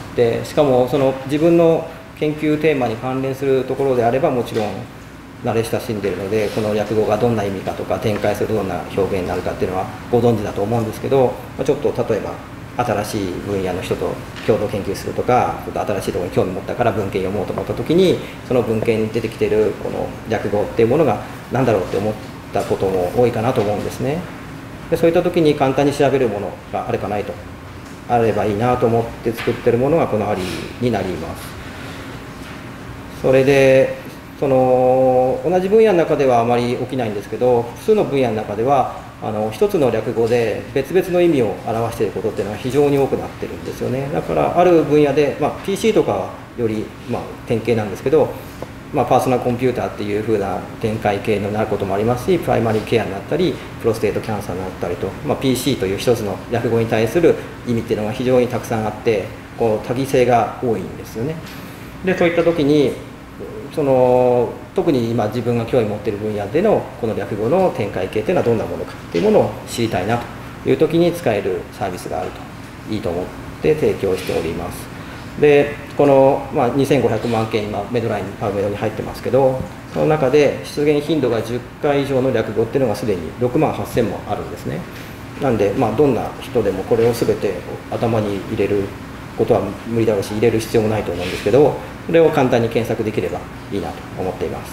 しかもその自分の研究テーマに関連するところであればもちろん慣れ親しんでいるので、この略語がどんな意味かとか展開するとどんな表現になるかっていうのはご存知だと思うんですけど、ちょっと例えば新しい分野の人と共同研究するとか、ちょっと新しいところに興味持ったから文献読もうと思った時に、その文献に出てきているこの略語っていうものが何だろうって思ったことも多いかなと思うんですね。でそういった時に簡単に調べるものがあるかないと、あればいいなと思って作ってるものがこのアリーになります。それでその同じ分野の中ではあまり起きないんですけど、複数の分野の中では一つの略語で別々の意味を表していることっていうのは非常に多くなってるんですよね。だからある分野で、PC とかはより、典型なんですけど、パーソナルコンピューターっていう風な展開系になることもありますし、プライマリーケアになったりプロステートキャンサーになったりと、PC という一つの略語に対する意味っていうのが非常にたくさんあって、こう多義性が多いんですよね。でそういった時に特に今自分が興味持っている分野でのこの略語の展開系というのはどんなものかというものを知りたいなという時に使えるサービスがあるといいと思って提供しております。でこの、2500万件今メドラインパウメドに入ってますけど、その中で出現頻度が10回以上の略語っていうのがすでに6万8000もあるんですね。なんで、どんな人でもこれを全て頭に入れることは無理だろうし、入れる必要もないと思うんですけど、それを簡単に検索できればいいなと思っています。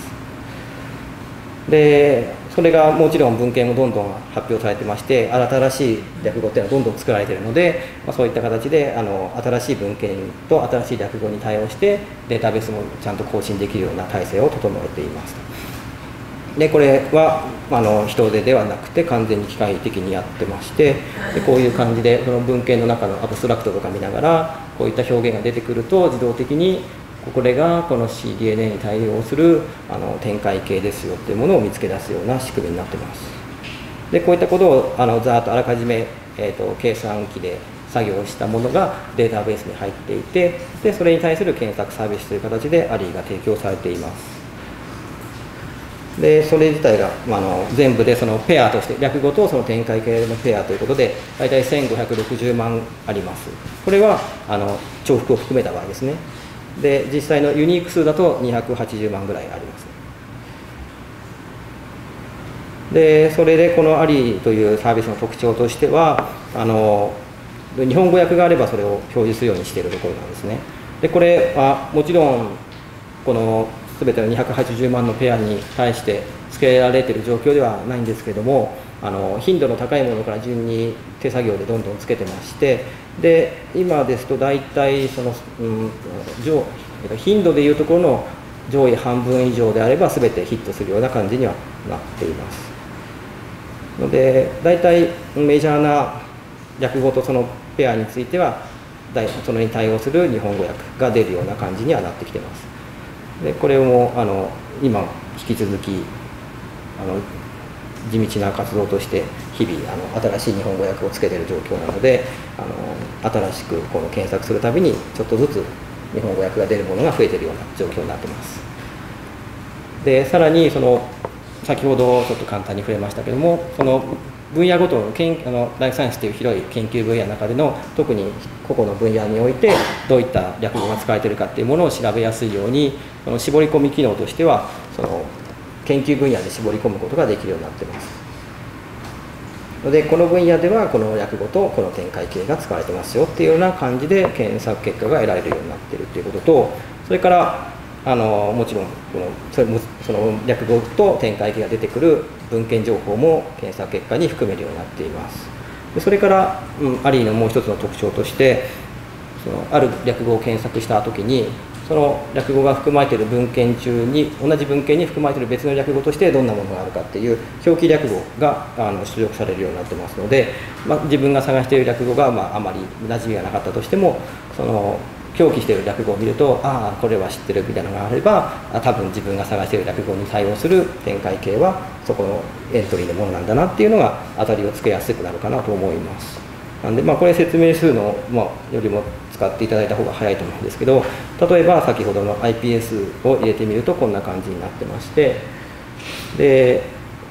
でそれがもちろん文献もどんどん発表されてまして、新しい略語っていうのはどんどん作られているので、そういった形で新しい文献と新しい略語に対応してデータベースもちゃんと更新できるような体制を整えています。でこれは人手ではなくて完全に機械的にやってまして、でこういう感じでその文献の中のアブストラクトとか見ながらこういった表現が出てくると自動的にこれがこの cDNA に対応する展開系ですよっていうものを見つけ出すような仕組みになってます。でこういったことをざーっとあらかじめ、計算機で作業したものがデータベースに入っていて、でそれに対する検索サービスという形でアリーが提供されています。でそれ自体が、全部でそのペアとして略語とその展開系のペアということで大体1560万あります。これは重複を含めた場合ですね。で実際のユニーク数だと280万ぐらいあります。でそれでこのアリーというサービスの特徴としては日本語訳があればそれを表示するようにしているところなんですね。でこれはもちろんこの全ての280万のペアに対して付けられている状況ではないんですけれども、頻度の高いものから順に手作業でどんどんつけてまして、で今ですと大体その、頻度でいうところの上位半分以上であれば全てヒットするような感じにはなっています。ので大体メジャーな略語とそのペアについてはそれに対応する日本語訳が出るような感じにはなってきてます。でこれも今引き続き地道な活動として日々新しい日本語訳をつけている状況なので新しくこの検索するたびにちょっとずつ日本語訳が出るものが増えているような状況になっています。でさらに先ほどちょっと簡単に触れましたけども、その分野ごとのライフサイエンスという広い研究分野の中での特に個々の分野においてどういった略語が使われているかっていうものを調べやすいように絞り込み機能としては研究分野で絞り込むことができるようになっています。のでこの分野ではこの略語とこの展開系が使われてますよっていうような感じで検索結果が得られるようになっているということと、それからもちろんその略語と展開系が出てくる文献情報も検索結果に含めるようになっています。でそれから、アリーのもう一つの特徴としてある略語を検索したときにその略語が含まれている文献中に同じ文献に含まれている別の略語としてどんなものがあるかっていう表記略語が出力されるようになってますので、自分が探している略語があまり馴染みがなかったとしても表記している略語を見るとこれは知ってるみたいなのがあれば多分自分が探している略語に対応する展開系はそこのエントリーのものなんだなっていうのが当たりをつけやすくなるかなと思います。 なんで、これ説明するの、よりも使っていただいた方が早いと思うんですけど、例えば先ほどの iPS を入れてみるとこんな感じになってまして、で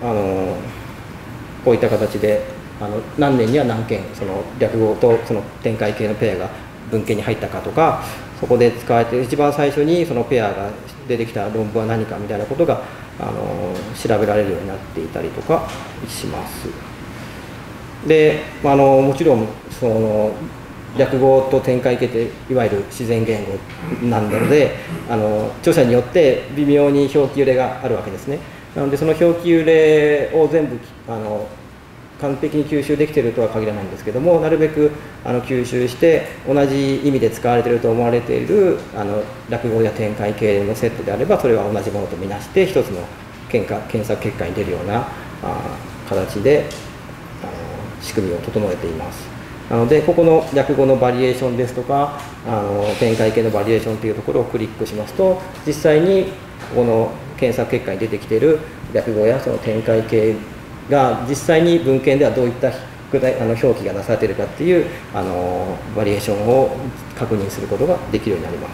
こういった形で何年には何件その略語とその展開系のペアが文献に入ったかとか、そこで使われて一番最初にそのペアが出てきた論文は何かみたいなことが調べられるようになっていたりとかします。でもちろんその略語と展開系っていわゆる自然言語なので著者によって微妙に表記揺れがあるわけですね。なのでその表記揺れを全部完璧に吸収できているとは限らないんですけども、なるべく吸収して同じ意味で使われていると思われている略語や展開系のセットであればそれは同じものとみなして一つの検索結果に出るような形で仕組みを整えています。なのでここの略語のバリエーションですとか展開系のバリエーションというところをクリックしますと、実際にこの検索結果に出てきている略語やその展開系が実際に文献ではどういった表記がなされているかっていうバリエーションを確認することができるようになります。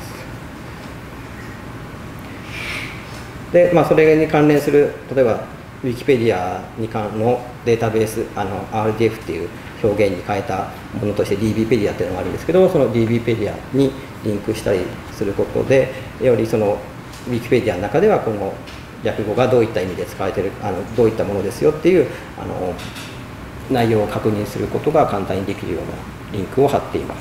で、それに関連する例えばウィキペディアのデータベースRDF っていう表現に変えたものとして DB ペディアっていうのがあるんですけど、その DB ペディアにリンクしたりすることでよりそのウィキペディアの中ではこの略語がどういった意味で使われているどういったものですよっていう内容を確認することが簡単にできるようなリンクを貼っています。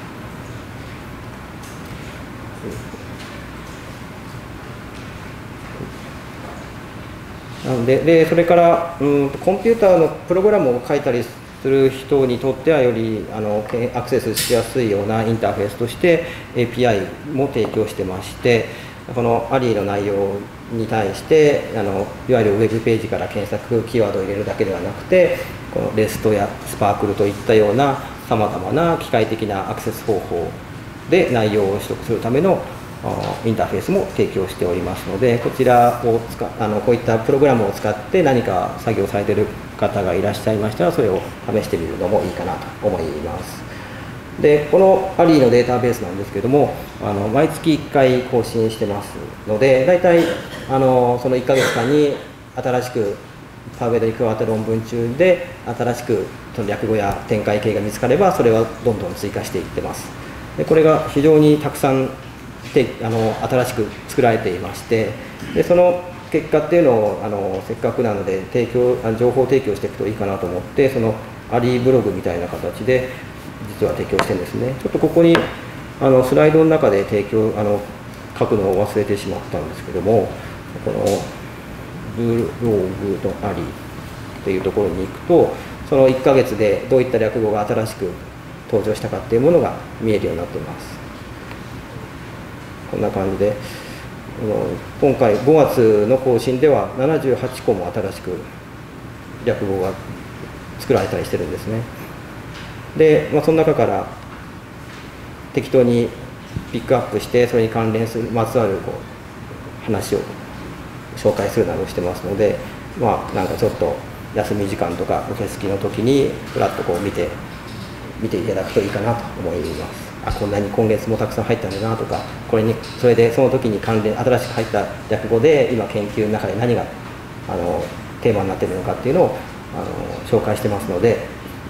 なのでそれからコンピューターのプログラムを書いたりする人にとってはよりアクセスしやすいようなインターフェースとして API も提供してまして、このアリーの内容に対していわゆるウェブページから検索キーワードを入れるだけではなくて、この REST やスパークルといったようなさまざまな機械的なアクセス方法で内容を取得するためのインターフェースも提供しておりますので、こちらをこういったプログラムを使って何か作業されている方がいらっしゃいましたらそれを試してみるのもいいかなと思います。でこのアリーのデータベースなんですけども毎月1回更新してますので、大体その1ヶ月間に新しくパーベドに加わった論文中で新しくその略語や展開系が見つかればそれはどんどん追加していってます。でこれが非常にたくさん新しく作られていまして、でその結果っていうのをせっかくなので情報提供していくといいかなと思って、そのアリーブログみたいな形で実は提供してるんですね。ちょっとここにスライドの中で書くのを忘れてしまったんですけども、このブログのアリーっていうところに行くと、その1ヶ月でどういった略語が新しく登場したかっていうものが見えるようになっています。こんな感じで今回5月の更新では78個も新しく略語が作られたりしてるんですね。で、その中から適当にピックアップしてそれに関連するまつわる話を紹介するなどしてますので、なんかちょっと休み時間とかお手つきの時にふらっと見ていただくといいかなと思います。こんなに今月もたくさん入ったんだなとか、それでその時に新しく入った略語で今研究の中で何がテーマになっているのかっていうのを紹介してますので、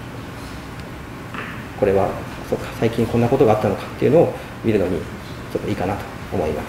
これはそうか最近こんなことがあったのかっていうのを見るのにちょっといいかなと思います。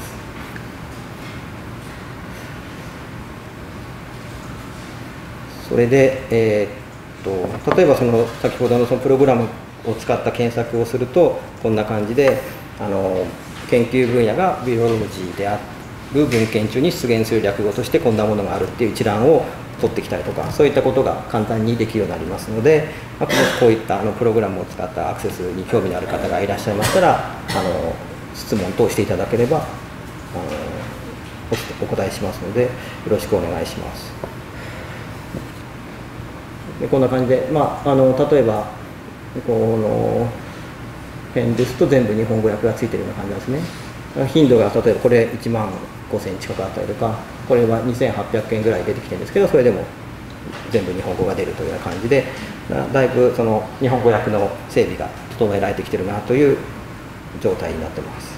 それで、例えば先ほどのそのプログラムを使った検索をするとこんな感じで研究分野がビオロジーである文献中に出現する略語としてこんなものがあるっていう一覧を取ってきたりとか、そういったことが簡単にできるようになりますので、こういったプログラムを使ったアクセスに興味のある方がいらっしゃいましたら質問等していただければお答えしますのでよろしくお願いします。でこんな感じで、例えばこの辺ですと全部日本語訳がついてるような感じですね。頻度が例えばこれ1万5000近くあったりとか、これは2800件ぐらい出てきてるんですけど、それでも全部日本語が出るというような感じでだいぶその日本語訳の整備が整えられてきてるなという状態になってます。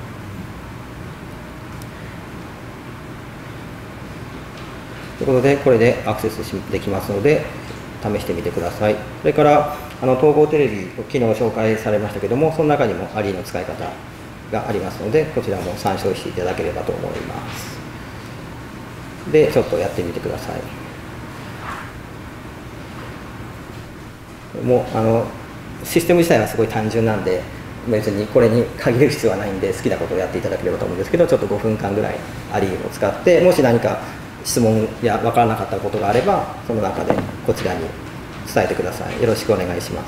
ということで、これでアクセスできますので、試してみてください。それから、統合テレビ、昨日紹介されましたけども、その中にもアリーの使い方がありますので、こちらも参照していただければと思います。で、ちょっとやってみてください。もうシステム自体はすごい単純なんで、別にこれに限る必要はないんで、好きなことをやっていただければと思うんですけど、ちょっと5分間ぐらいアリーを使って、もし何か質問や分からなかったことがあれば、その中でこちらに伝えてください。よろしくお願いします。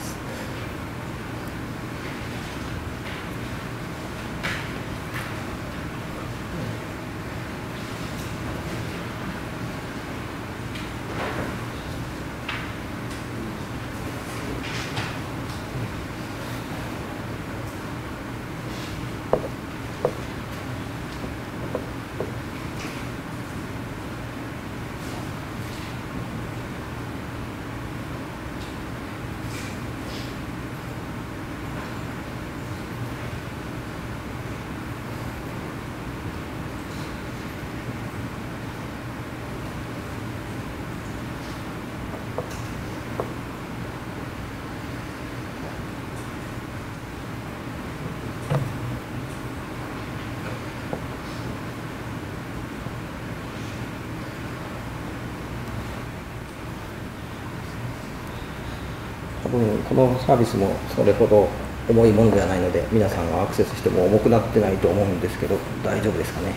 このサービスもそれほど重いものではないので、皆さんがアクセスしても重くなってないと思うんですけど、大丈夫ですかね。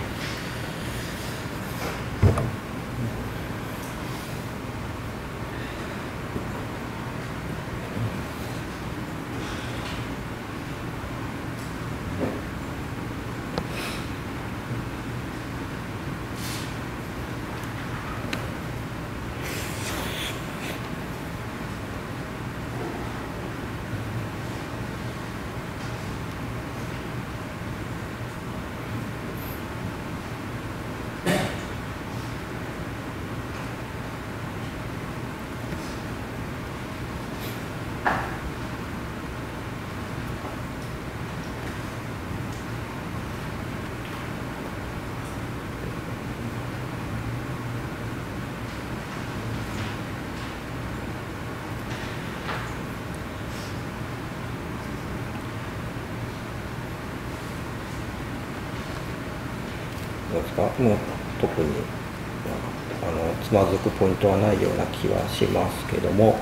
どうですか？もう特につまずくポイントはないような気はしますけども、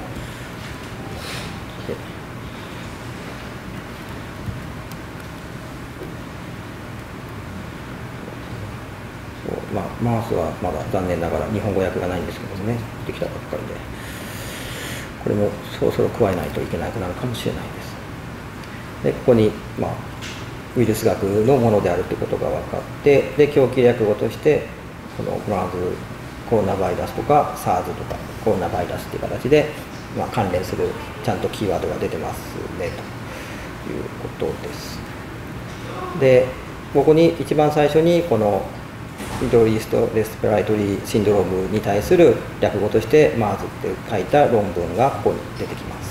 マウスはまだ残念ながら日本語訳がないんですけどもね、できたばっかりで、これもそろそろ加えないといけなくなるかもしれないです。で、ここに、ウイルス学のものであるということが分かって、で、狂気略語として、まずコロナバイラスとか SARS とかコロナバイラスという形で、関連するちゃんとキーワードが出てますねということです。で、ここに一番最初にこのミドルイースト・レスピラトリー・シンドロームに対する略語として MERS って書いた論文がここに出てきます。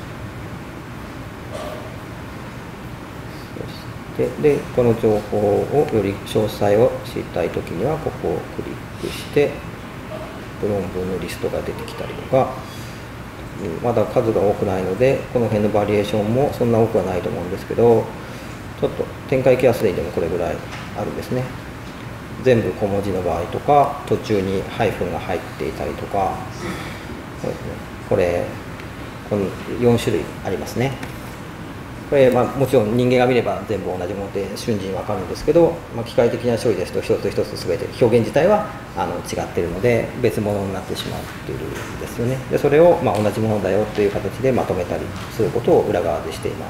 で、この情報をより詳細を知りたいときにはここをクリックして論文のリストが出てきたりとか、まだ数が多くないのでこの辺のバリエーションもそんな多くはないと思うんですけど、ちょっと展開ケアスでもこれぐらいあるんですね。全部小文字の場合とか、途中にハイフンが入っていたりとか、そうですね、この4種類ありますね。これ、もちろん人間が見れば全部同じもので瞬時に分かるんですけど、機械的な処理ですと一つ一つ全て表現自体は違っているので別物になってしまうっていうんですよね。でそれを同じものだよという形でまとめたりすることを裏側でしています。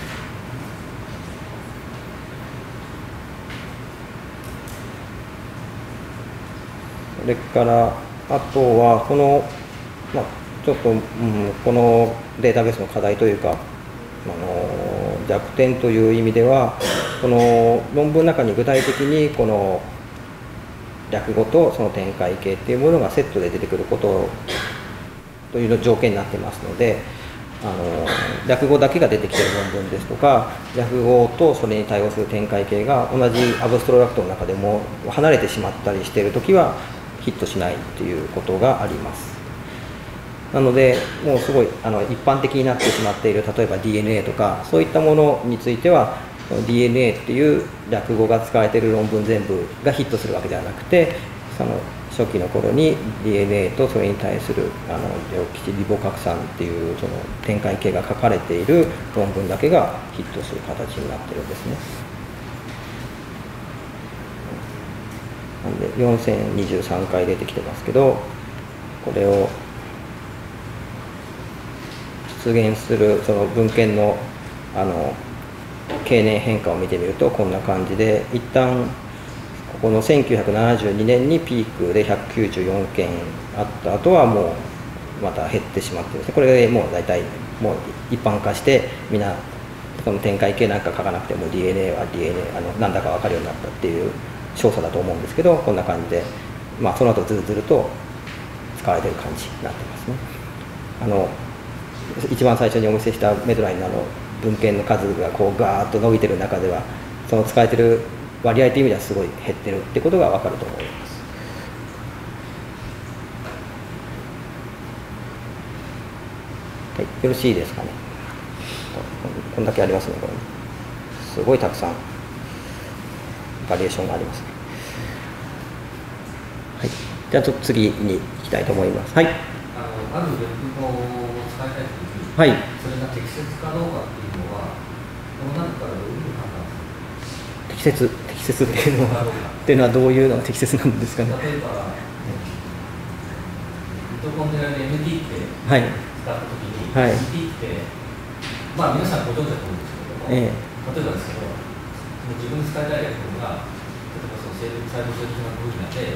それからあとはこの、ちょっと、このデータベースの課題というか弱点という意味では、この論文の中に具体的にこの略語とその展開形っていうものがセットで出てくることという条件になってますので、略語だけが出てきている論文ですとか、略語とそれに対応する展開形が同じアブストラクトの中でも離れてしまったりしているときはヒットしないということがあります。なので、もうすごい一般的になってしまっている、例えば DNA とか、そういったものについては、DNA っていう略語が使われている論文全部がヒットするわけではなくて、その初期の頃に DNA とそれに対する両基地リボ核酸っていうその展開形が書かれている論文だけがヒットする形になっているんですね。なんで4023回出てきてますけど、これを出現するその文献の経年変化を見てみるとこんな感じで、一旦ここの1972年にピークで194件あった後はもうまた減ってしまってですね、これでもう大体もう一般化してみんなその展開形なんか書かなくても DNA は DNA なんだか分かるようになったっていう調査だと思うんですけど、こんな感じで、その後ずるずると使われている感じになってますね。一番最初にお見せしたメドライの文献の数がこうガーッと伸びてる中では、その使えてる割合という意味ではすごい減ってるってことが分かると思います。はい、よろしいですかね。こんだけありますね、これ。すごいたくさんバリエーションがありますね。はい、じゃあちょっと次に行きたいと思います。はい。 ある略語を使いたいときに、 はい、 それが適切かどうかっていうのは、この中からどういうふうに判断する？ 適切っていうのはどういうのが適切なんですかね。 例えば、ミトコンドリアで MT って使ったときに、 はい、 MT って、皆さんご存知だと思うんですけども、例えばですけど、自分で使いたい略語が、例えばその細胞生物学分野で、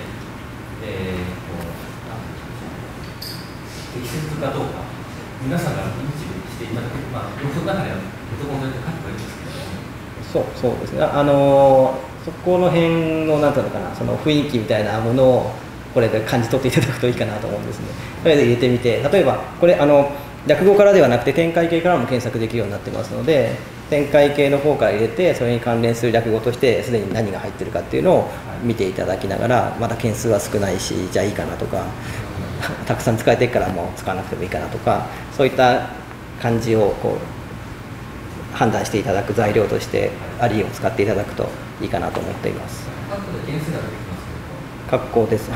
適切かどうか、皆さんが認知していただける、予測の中にはミトコンドリアって書くわけですけど、 そうですね。そこの辺のなんていうのかな、その雰囲気みたいなものをこれで感じ取っていただくといいかなと思うんですね。それで入れてみて、例えばこれ略語からではなくて展開形からも検索できるようになってますので、展開形の方から入れてそれに関連する略語としてすでに何が入ってるかっていうのを見ていただきながら、まだ件数は少ないしじゃあいいかなとかたくさん使えてるからもう使わなくてもいいかなとか、そういった感じをこう判断していただく材料としてアリーを使っていただくといいかなと思っています。 括弧で件数が出てきますけど。括弧です。はい。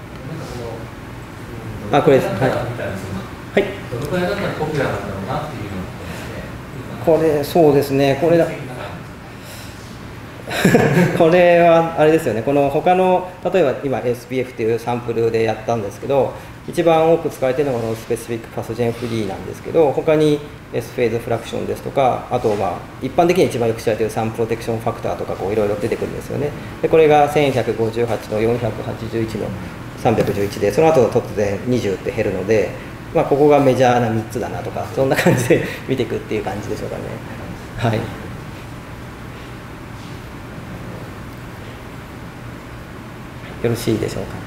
これです。はい。はい。 どのくらいだったらポピュラーなんだろうなっていうのをこれそうですね。これこれはあれですよね。この他の例えば今 SPF っていうサンプルでやったんですけど、一番多く使われているのがこのスペシフィックパソジェンフリーなんですけど、他に S フェーズフラクションですとか、あと一般的に一番よく知られているサンプロテクションファクターとかいろいろ出てくるんですよね。でこれが1158の481の311で、その後突然20って減るので、ここがメジャーな3つだなとか、そんな感じで見ていくっていう感じでしょうかね。はい。よろしいでしょうか。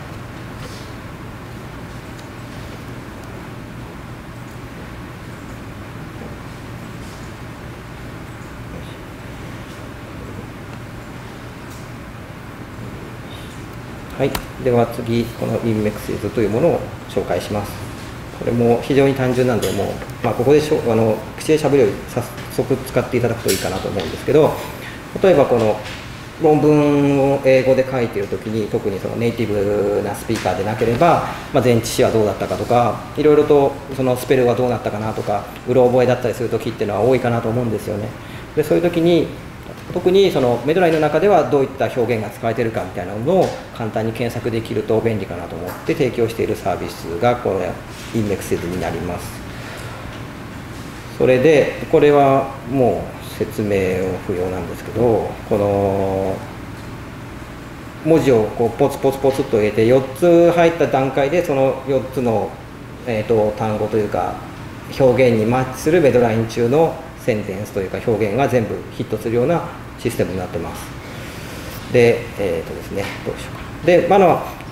はい、では次、このインメクシーズというものを紹介します。これも非常に単純なんで、もう、ここで口でしゃべるより早速使っていただくといいかなと思うんですけど、例えばこの論文を英語で書いているときに、特にそのネイティブなスピーカーでなければ、前置詞はどうだったかとか、いろいろとそのスペルはどうなったかなとか、うろ覚えだったりするときっていうのは多いかなと思うんですよね。でそういうときに特にそのメドライの中ではどういった表現が使われているかみたいなものを簡単に検索できると便利かなと思って提供しているサービスがこれインデックスになります。それでこれはもう説明を不要なんですけど、この文字をこうポツポツポツと入れて4つ入った段階でその4つの、単語というか表現にマッチするメドライン中のセンテンスというか表現が全部ヒットするようなシステムになってます。で、ですね、どうでしょうか。で、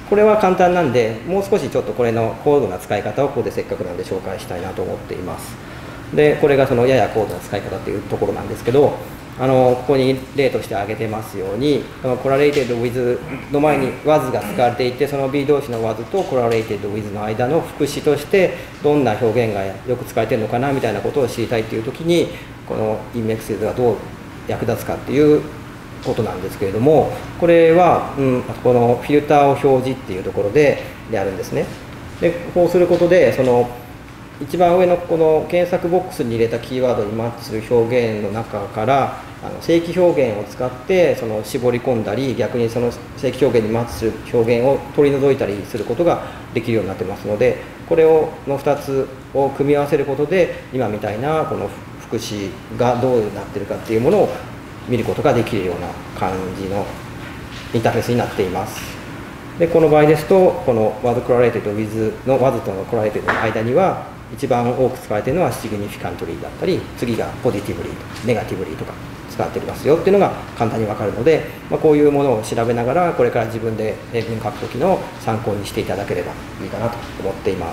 これは簡単なんで、もう少しちょっとこれの高度な使い方をここでせっかくなんで紹介したいなと思っています。で、これがそのやや高度な使い方っていうところなんですけど、ここに例として挙げてますように、この correlated with の前に was が使われていて、その be 動詞の was と correlated with の間の副詞として、どんな表現がよく使われているのかなみたいなことを知りたいというときに、この in-mexes がどう役立つかっていうことなんですけれども、これは、このフィルターを表示っていうところであるんですね。で、こうすることで、その一番上のこの検索ボックスに入れたキーワードにマッチする表現の中から正規表現を使ってその絞り込んだり、逆にその正規表現にマッチする表現を取り除いたりすることができるようになってますので、これの2つを組み合わせることで今みたいなこの副詞がどうなってるかっていうものを見ることができるような感じのインターフェースになっています。で、この場合ですと、この was correlated with の was との correlated の間には一番多く使われているのは significantly だったり、次が positively、negatively とか使われていますよっていうのが簡単に分かるので、こういうものを調べながらこれから自分で英文書くときの参考にしていただければいいかなと思っています。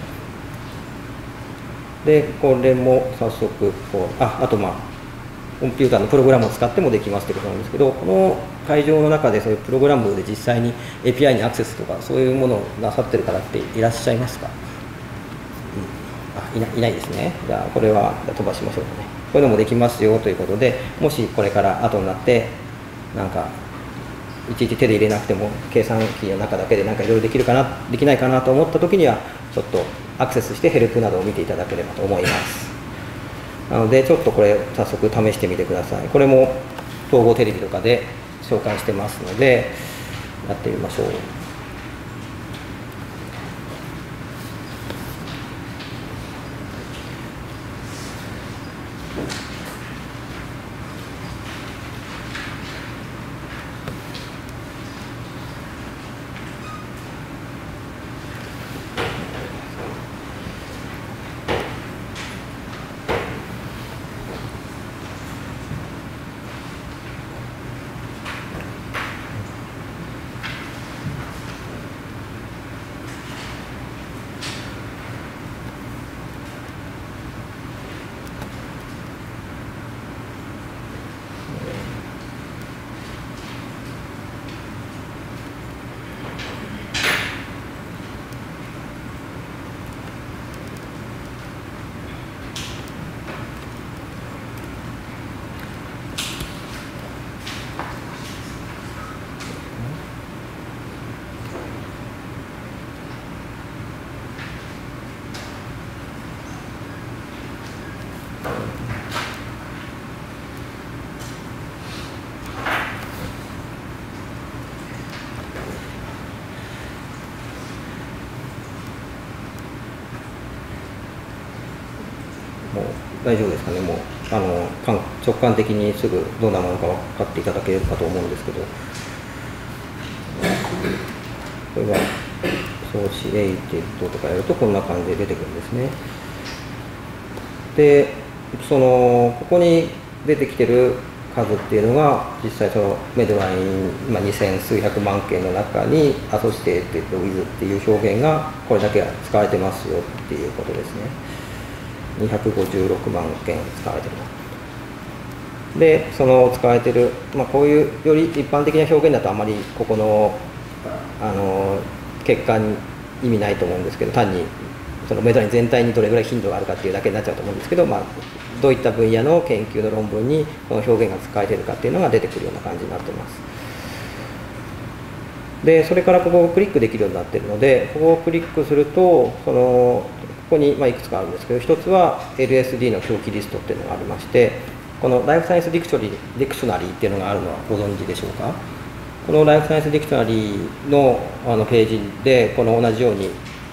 で、これも早速あとコンピューターのプログラムを使ってもできますということなんですけど、この会場の中でそういうプログラムで実際に API にアクセスとかそういうものをなさってる方っていらっしゃいますか？いないですね。じゃあこれは飛ばしましょうかね。こういうのもできますよということで、もしこれから後になってなんかいちいち手で入れなくても計算機の中だけでなんかいろいろできるかな、できないかなと思った時にはちょっとアクセスしてヘルプなどを見ていただければと思います。なのでちょっとこれ早速試してみてください。これも統合テレビとかで紹介してますのでやってみましょう。大丈夫ですかね。もう直感的にすぐどんなものか分かっていただけるかと思うんですけど、これはソーシエイテッドとかやるとこんな感じで出てくるんですね。で、ここに出てきてる数っていうのが実際そのメドライン、2000数百万件の中にアソシエイテッドウィズっていう表現がこれだけ使われてますよっていうことですね。256万件使われてると。で、その使われてる、こういうより一般的な表現だとあまりここの結果に意味ないと思うんですけど、単にそのメドライン全体にどれぐらい頻度があるかっていうだけになっちゃうと思うんですけど、どういった分野の研究の論文にこの表現が使われているかっていうのが出てくるような感じになっています。で、それからここをクリックできるようになっているので、ここをクリックするとここにいくつかあるんですけど、一つは LSD の表記リストっていうのがありまして、このライフサイエンスディクショナリーっていうのがあるのはご存知でしょうか。このライフサイエンスディクショナリーのページでこの同じように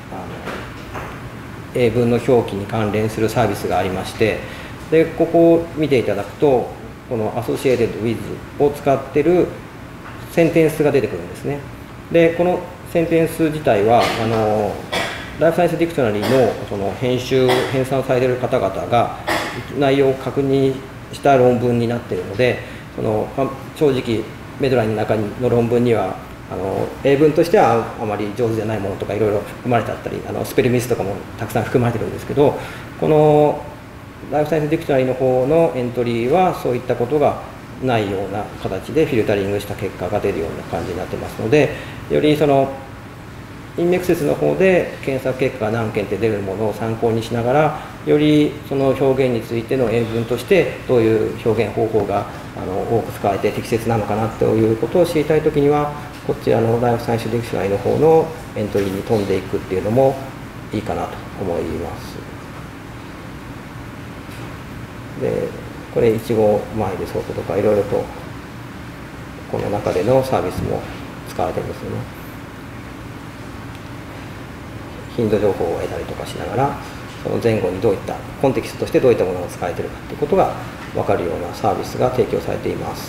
英文の表記に関連するサービスがありまして、でここを見ていただくと、この Associated with を使っているセンテンスが出てくるんですね。でこのセンテンス自体はライフサイエンスディクショナリーのその編纂されている方々が内容を確認した論文になっているので、正直メドラインの中の論文には英文としてはあまり上手じゃないものとかいろいろ含まれてあったり、スペルミスとかもたくさん含まれてるんですけど、このライフサイエンスディクショナリーの方のエントリーはそういったことがないような形でフィルタリングした結果が出るような感じになってますので、よりそのインデックセスの方で検索結果が何件って出るものを参考にしながら、よりその表現についての英文としてどういう表現方法が多く使われて適切なのかなということを知りたいときには、こちらのライフサイエンスディクショナリーの方のエントリーに飛んでいくっていうのもいいかなと思います。で、これ1号前でそうとかいろいろとこの中でのサービスも使われてるんですよね。頻度情報を得たりとかしながら、その前後にどういったコンテキストとしてどういったものが使われているかということが分かるようなサービスが提供されています。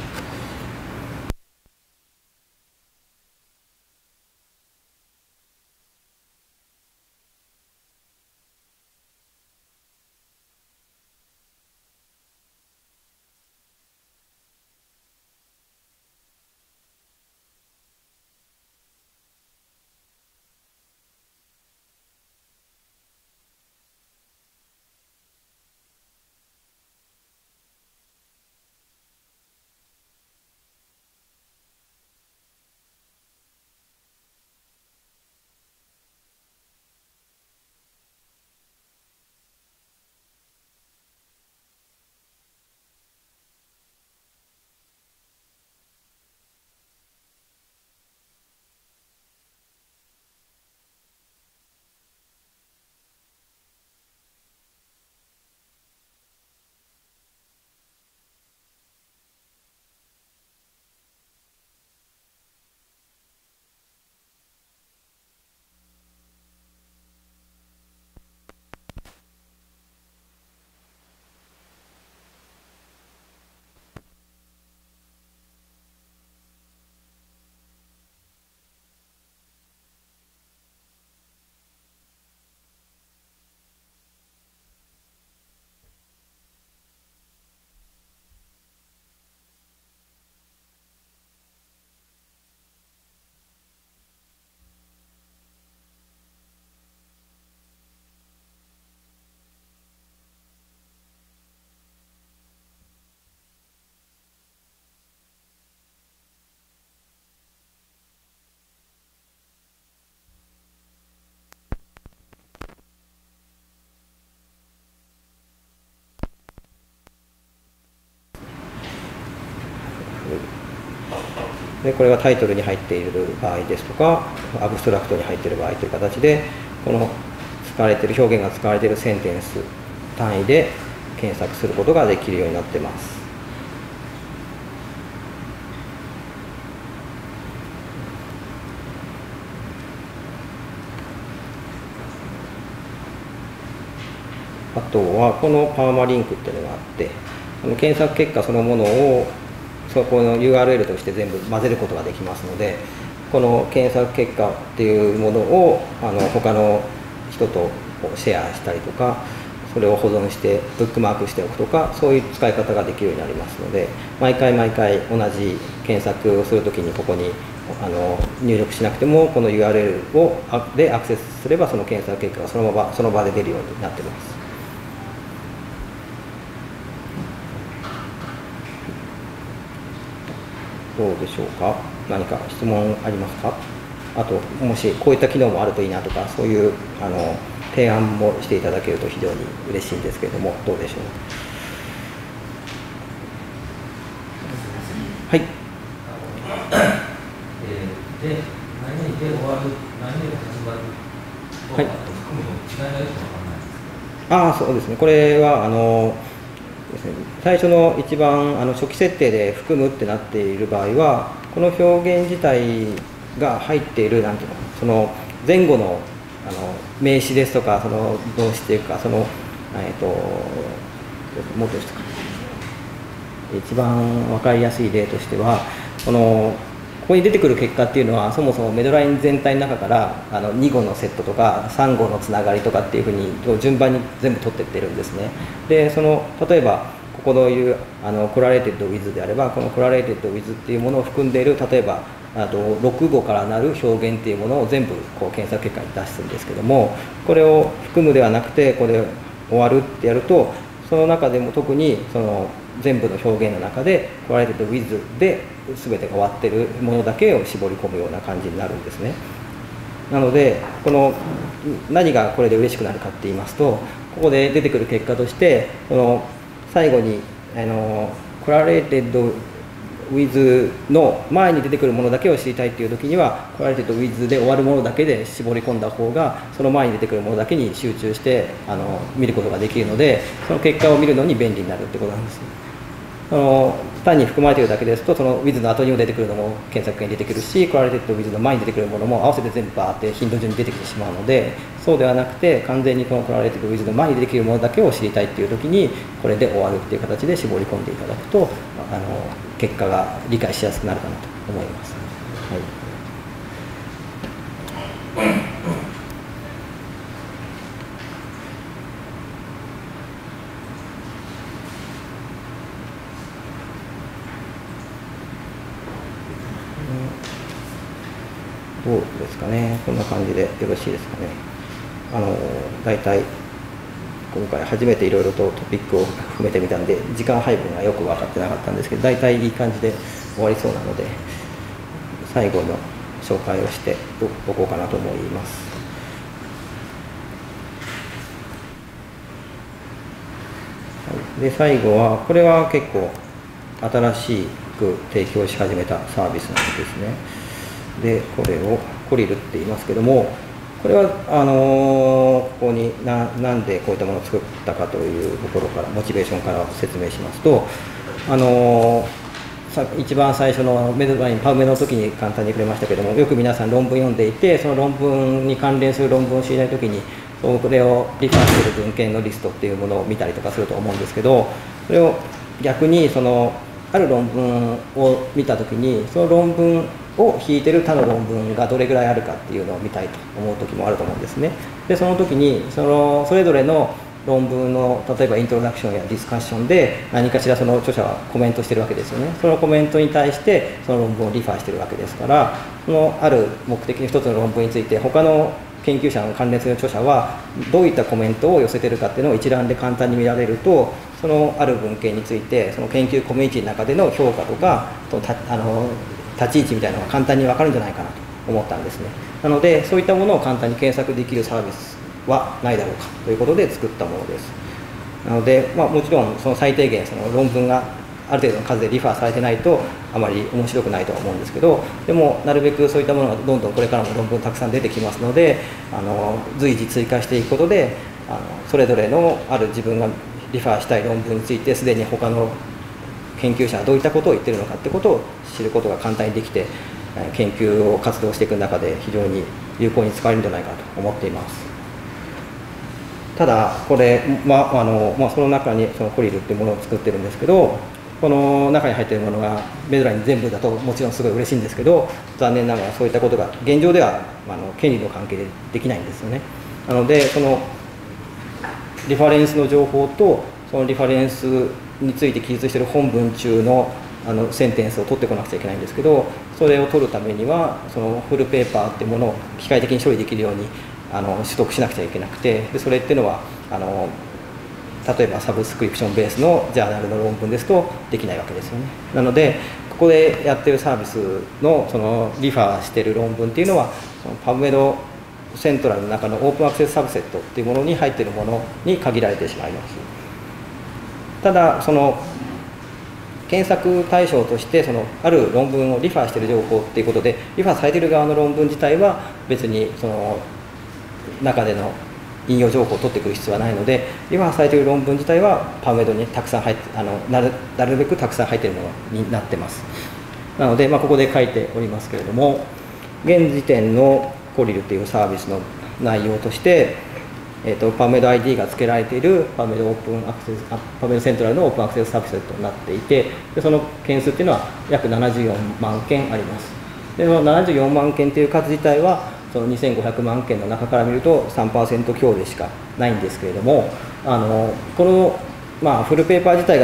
でこれがタイトルに入っている場合ですとか、アブストラクトに入っている場合という形で、この使われている表現が使われているセンテンス単位で検索することができるようになっています。あとはこのパーマリンクっていうのがあって、検索結果そのものをそこの URL として全部混ぜることができますので、この検索結果っていうものを他の人とシェアしたりとか、それを保存してブックマークしておくとか、そういう使い方ができるようになりますので、毎回毎回同じ検索をするときにここに入力しなくても、この URL でアクセスすればその検索結果がその場で出るようになっています。どうでしょうか。何か質問ありますか。あともしこういった機能もあるといいなとか、そういう提案もしていただけると非常に嬉しいんですけれども、どうでしょう。はい。 で、何々で終わる、何々で始まると、はい、含むの違いがよく分からないですか。 ああ、そうですね。これはですね、最初の一番初期設定で含むってなっている場合は、この表現自体が入っているなんていうの、その前後の名詞ですとか、その動詞というか、そのもっとですか、一番分かりやすい例としては、ここに出てくる結果っていうのは、そもそもメドライン全体の中から2語のセットとか3語のつながりとかっていうふうに順番に全部取っていってるんですね。で例えばここのいうコラレーテッドウィズであれば、このコラレーテッドウィズっていうものを含んでいる、例えばあと6語からなる表現っていうものを全部こう検索結果に出すんですけども、これを含むではなくて、これ終わるってやると、その中でも特にその全部の表現の中で「correlated with」で全てが終わってるものだけを絞り込むような感じになるんですね。なのでこの何がこれで嬉しくなるかって言いますと、ここで出てくる結果として、この最後にcorrelated with の前に出てくるものだけを知りたいっていう時には、correlated with で終わるものだけで絞り込んだ方が、その前に出てくるものだけに集中して見ることができるので、その結果を見るのに便利になるってことなんです。単に含まれているだけですと、その with の後にも出てくるのも検索に出てくるし、correlated with の前に出てくるものも合わせて全部バーって頻度順に出てきてしまうので、そうではなくて完全にこの correlated with の前に出てくるものだけを知りたいっていう時に、これで終わるっていう形で絞り込んでいただくと、結果が理解しやすくなるかなと思います。はいどうですかね、こんな感じでよろしいですかね。大体今回初めていろいろとトピックを含めてみたんで、時間配分がよく分かってなかったんですけど、大体いい感じで終わりそうなので、最後の紹介をしておこうかなと思います。で、最後は、これは結構新しく提供し始めたサービスなんですね。で、これをコリルって言いますけども、これはここになんでこういったものを作ったかというところから、モチベーションから説明しますと、一番最初のパウメの時に簡単に触れましたけども、よく皆さん論文読んでいて、その論文に関連する論文を知りたい時に、それをリファーしている文献のリストっていうものを見たりとかすると思うんですけど、それを逆にある論文を見た時に、その論文を引いてる他の論文がどれぐらいあるかっていうのを見たいと思う時もあると思うんですね。で、その時にそれぞれの論文の例えばイントロダクションやディスカッションで何かしらその著者はコメントしてるわけですよね。そのコメントに対してその論文をリファーしてるわけですから、そのある目的の一つの論文について他の研究者の関連する著者はどういったコメントを寄せてるかっていうのを一覧で簡単に見られると、そのある文献についてその研究コミュニティの中での評価とか立ち位置みたいなのが簡単に分かるんじゃないかなと思ったんですね。なのでそういったものを簡単に検索できるサービスはないだろうかということで作ったものです。なので、もちろんその最低限その論文がある程度の数でリファーされてないとあまり面白くないとは思うんですけど、でもなるべくそういったものがどんどんこれからも論文たくさん出てきますので、随時追加していくことでそれぞれのある自分がリファーしたい論文についてすでに他の研究者はどういったことを言っているのかってことを知ることが簡単にできて、研究を活動していく中で非常に有効に使われるんじゃないかと思っています。ただこれ、その中にそのコリルっていうものを作ってるんですけど、この中に入っているものがメドライン全部だともちろんすごい嬉しいんですけど、残念ながらそういったことが現状では権利の関係でできないんですよね。なのでそのリファレンスの情報とそのリファレンスについて記述している本文中のセンテンスを取ってこなくちゃいけないんですけど、それを取るためにはそのフルペーパーっていうものを機械的に処理できるように取得しなくちゃいけなくて、でそれっていうのは例えばサブスクリプションベースのジャーナルの論文ですとできないわけですよね。なのでここでやってるサービスのそのリファーしてる論文っていうのはそのパブメドセントラルの中のオープンアクセスサブセットっていうものに入っているものに限られてしまいます。ただその検索対象としてある論文をリファーしている情報っていうことで、リファーされている側の論文自体は別にその中での引用情報を取ってくる必要はないので、リファーされている論文自体はパブメドにたくさん入ってなるべくたくさん入っているものになってます。なので、ここで書いておりますけれども、現時点のコリルというサービスの内容として、パブメド ID が付けられているパブメドセントラルのオープンアクセスサブセットになっていて、でその件数っていうのは約74万件あります。でその74万件という数自体はその2500万件の中から見ると 3% 強でしかないんですけれども、この、フルペーパー自体が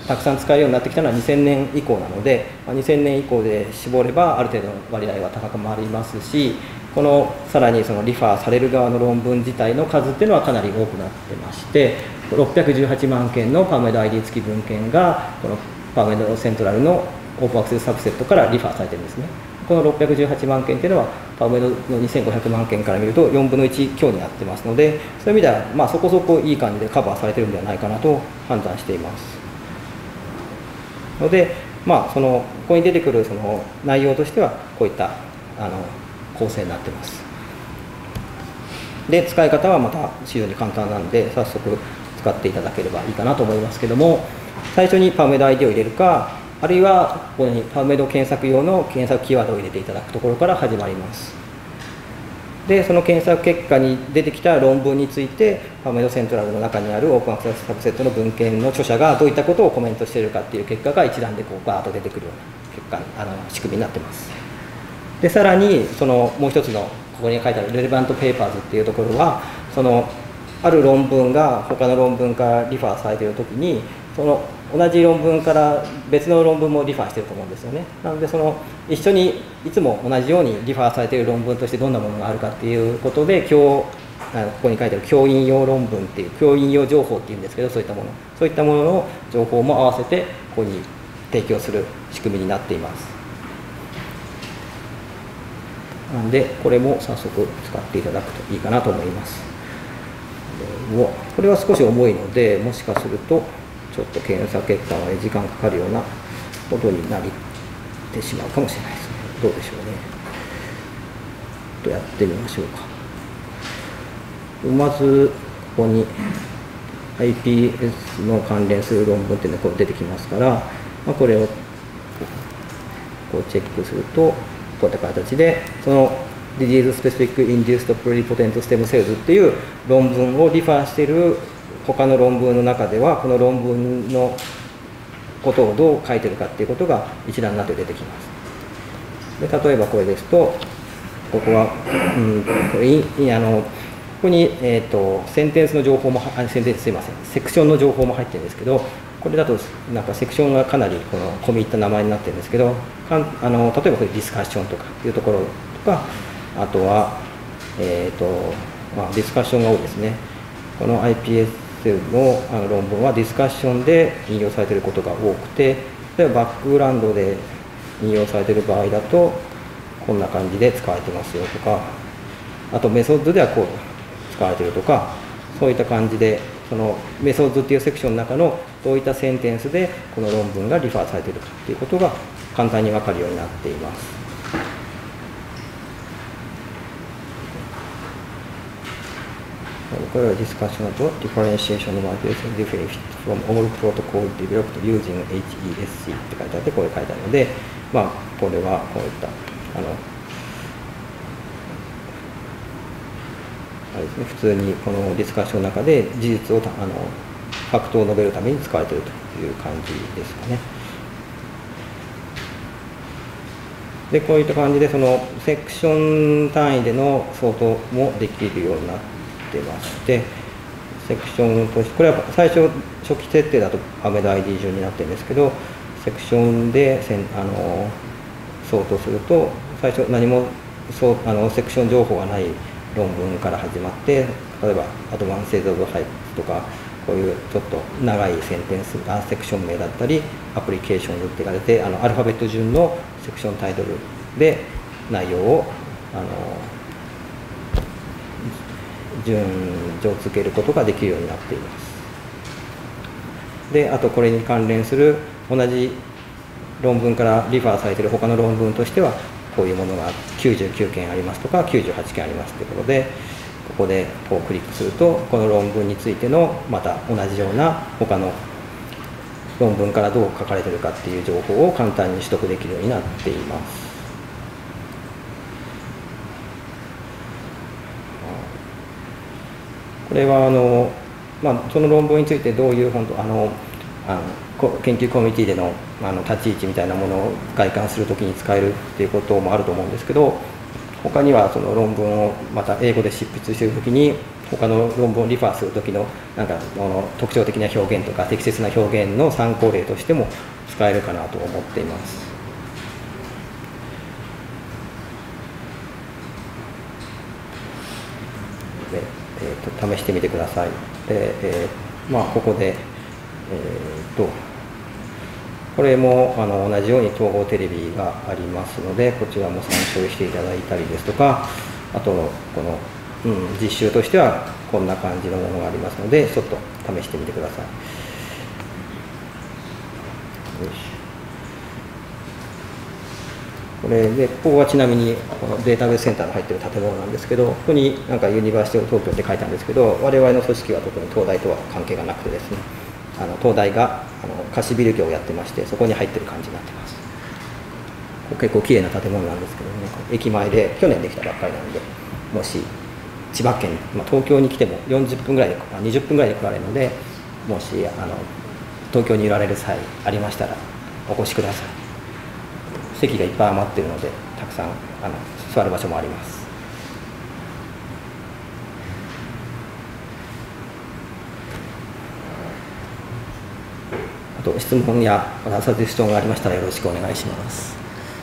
たくさん使えるようになってきたのは2000年以降なので、2000年以降で絞ればある程度の割合は高くなりますし、このさらにそのリファーされる側の論文自体の数っていうのはかなり多くなってまして、618万件のパブメド ID 付き文献がこのパブメドセントラルのオープンアクセスサブセットからリファーされてるんですね。この618万件っていうのはパブメドの2500万件から見ると4分の1強になってますので、そういう意味ではまあそこそこいい感じでカバーされてるんではないかなと判断しています。ので、まあ、ここに出てくるその内容としてはこういった構成になっています。で、使い方はまた非常に簡単なので、早速使っていただければいいかなと思いますけども、最初にパブメド ID を入れるか、あるいはここにパブメド検索用の検索キーワードを入れていただくところから始まります。で、その検索結果に出てきた論文について、パブメドセントラルの中にあるオープンアクセスサブセットの文献の著者がどういったことをコメントしているかっていう結果が一覧でこうバーッと出てくるような仕組みになっています。で、さらにもう一つのここに書いてあるレレバントペーパーズっていうところは、ある論文が他の論文からリファーされているときに、同じ論文から別の論文もリファーしていると思うんですよね。なので一緒にいつも同じようにリファーされている論文としてどんなものがあるかっていうことで、ここに書いてある教員用論文っていう教員用情報っていうんですけど、そういったものの情報も合わせてここに提供する仕組みになっています。なのでこれも早速使っていただくといいかなと思います。これは少し重いので、もしかするとちょっと検索結果まで時間かかるようなことになってしまうかもしれないですね。どうでしょうね。やってみましょうか。まずここに iPS の関連する論文っていうのがこう出てきますから、これをこうチェックすると、こういった形でDisease Specific Induced Pluripotent Stem Cells っていう論文をリファーしている他の論文の中では、この論文のことをどう書いてるかっていうことが一覧になって出てきます。で、例えばこれですと、ここは、ここに、センテンスの情報も、すいません、セクションの情報も入ってるんですけど、これだとなんかセクションがかなり込み入った名前になってるんですけど、例えばこれディスカッションとかいうところとか、あとは、ディスカッションが多いですね。この iPS の論文はディスカッションで引用されていることが多くて、例えばバックグラウンドで引用されている場合だと、こんな感じで使われてますよとか、あとメソッドではこう使われているとか、そういった感じで、メソッドっていうセクションの中のどういったセンテンスでこの論文がリファーされているかということが簡単に分かるようになっています。これはディスカッションと Differentiation of Ideas and Different from all protocol developed using HESC って書いてあって、これ書いてあるので、これはこういったあれですね、普通にこのディスカッションの中で事実をファクトを述べるために使われているという感じですかね。で、こういった感じでセクション単位での相当もできるようになってまして、セクションとしてこれは最初初期設定だとパブメド ID 順になってるんですけど、セクションで相当すると最初何もセクション情報がない論文から始まって、例えばアドバンス・セド・ハイプとか、こういうちょっと長いセンテンスセクション名だったりアプリケーションズって書かれて、アルファベット順のセクションタイトルで内容を順序付けることができるようになっています。で、あとこれに関連する同じ論文からリファーされている他の論文としては、こういうものが99件ありますとか98件ありますということで、ここでこうクリックすると、この論文についてのまた同じような他の論文からどう書かれているかっていう情報を簡単に取得できるようになっています。これはその論文についてどういう研究コミュニティでの立ち位置みたいなものを外観するときに使えるっていうこともあると思うんですけど、他にはその論文をまた英語で執筆しているときに他の論文をリファーする時のなんか特徴的な表現とか適切な表現の参考例としても使えるかなと思っています。で試してみてください。で、ここで、これも同じように統合テレビがありますので、こちらも参照していただいたりですとか、あとこの、実習としてはこんな感じのものがありますので、ちょっと試してみてください。よし。これで、ここはちなみにこのデータベースセンターが入っている建物なんですけど、ここになんかユニバーシティオブ東京って書いたんですけど、我々の組織は特に東大とは関係がなくてですね、東大が貸しビル業をやってまして、そこに入ってる感じになってます。結構綺麗な建物なんですけどね、駅前で去年できたばっかりなので、もし千葉県、東京に来ても40分ぐらいで20分ぐらいで来られるので、もし東京にいられる際ありましたらお越しください。席がいっぱい余っているので、たくさん座る場所もあります。あと質問やサジェスションがありましたらよろしくお願いします。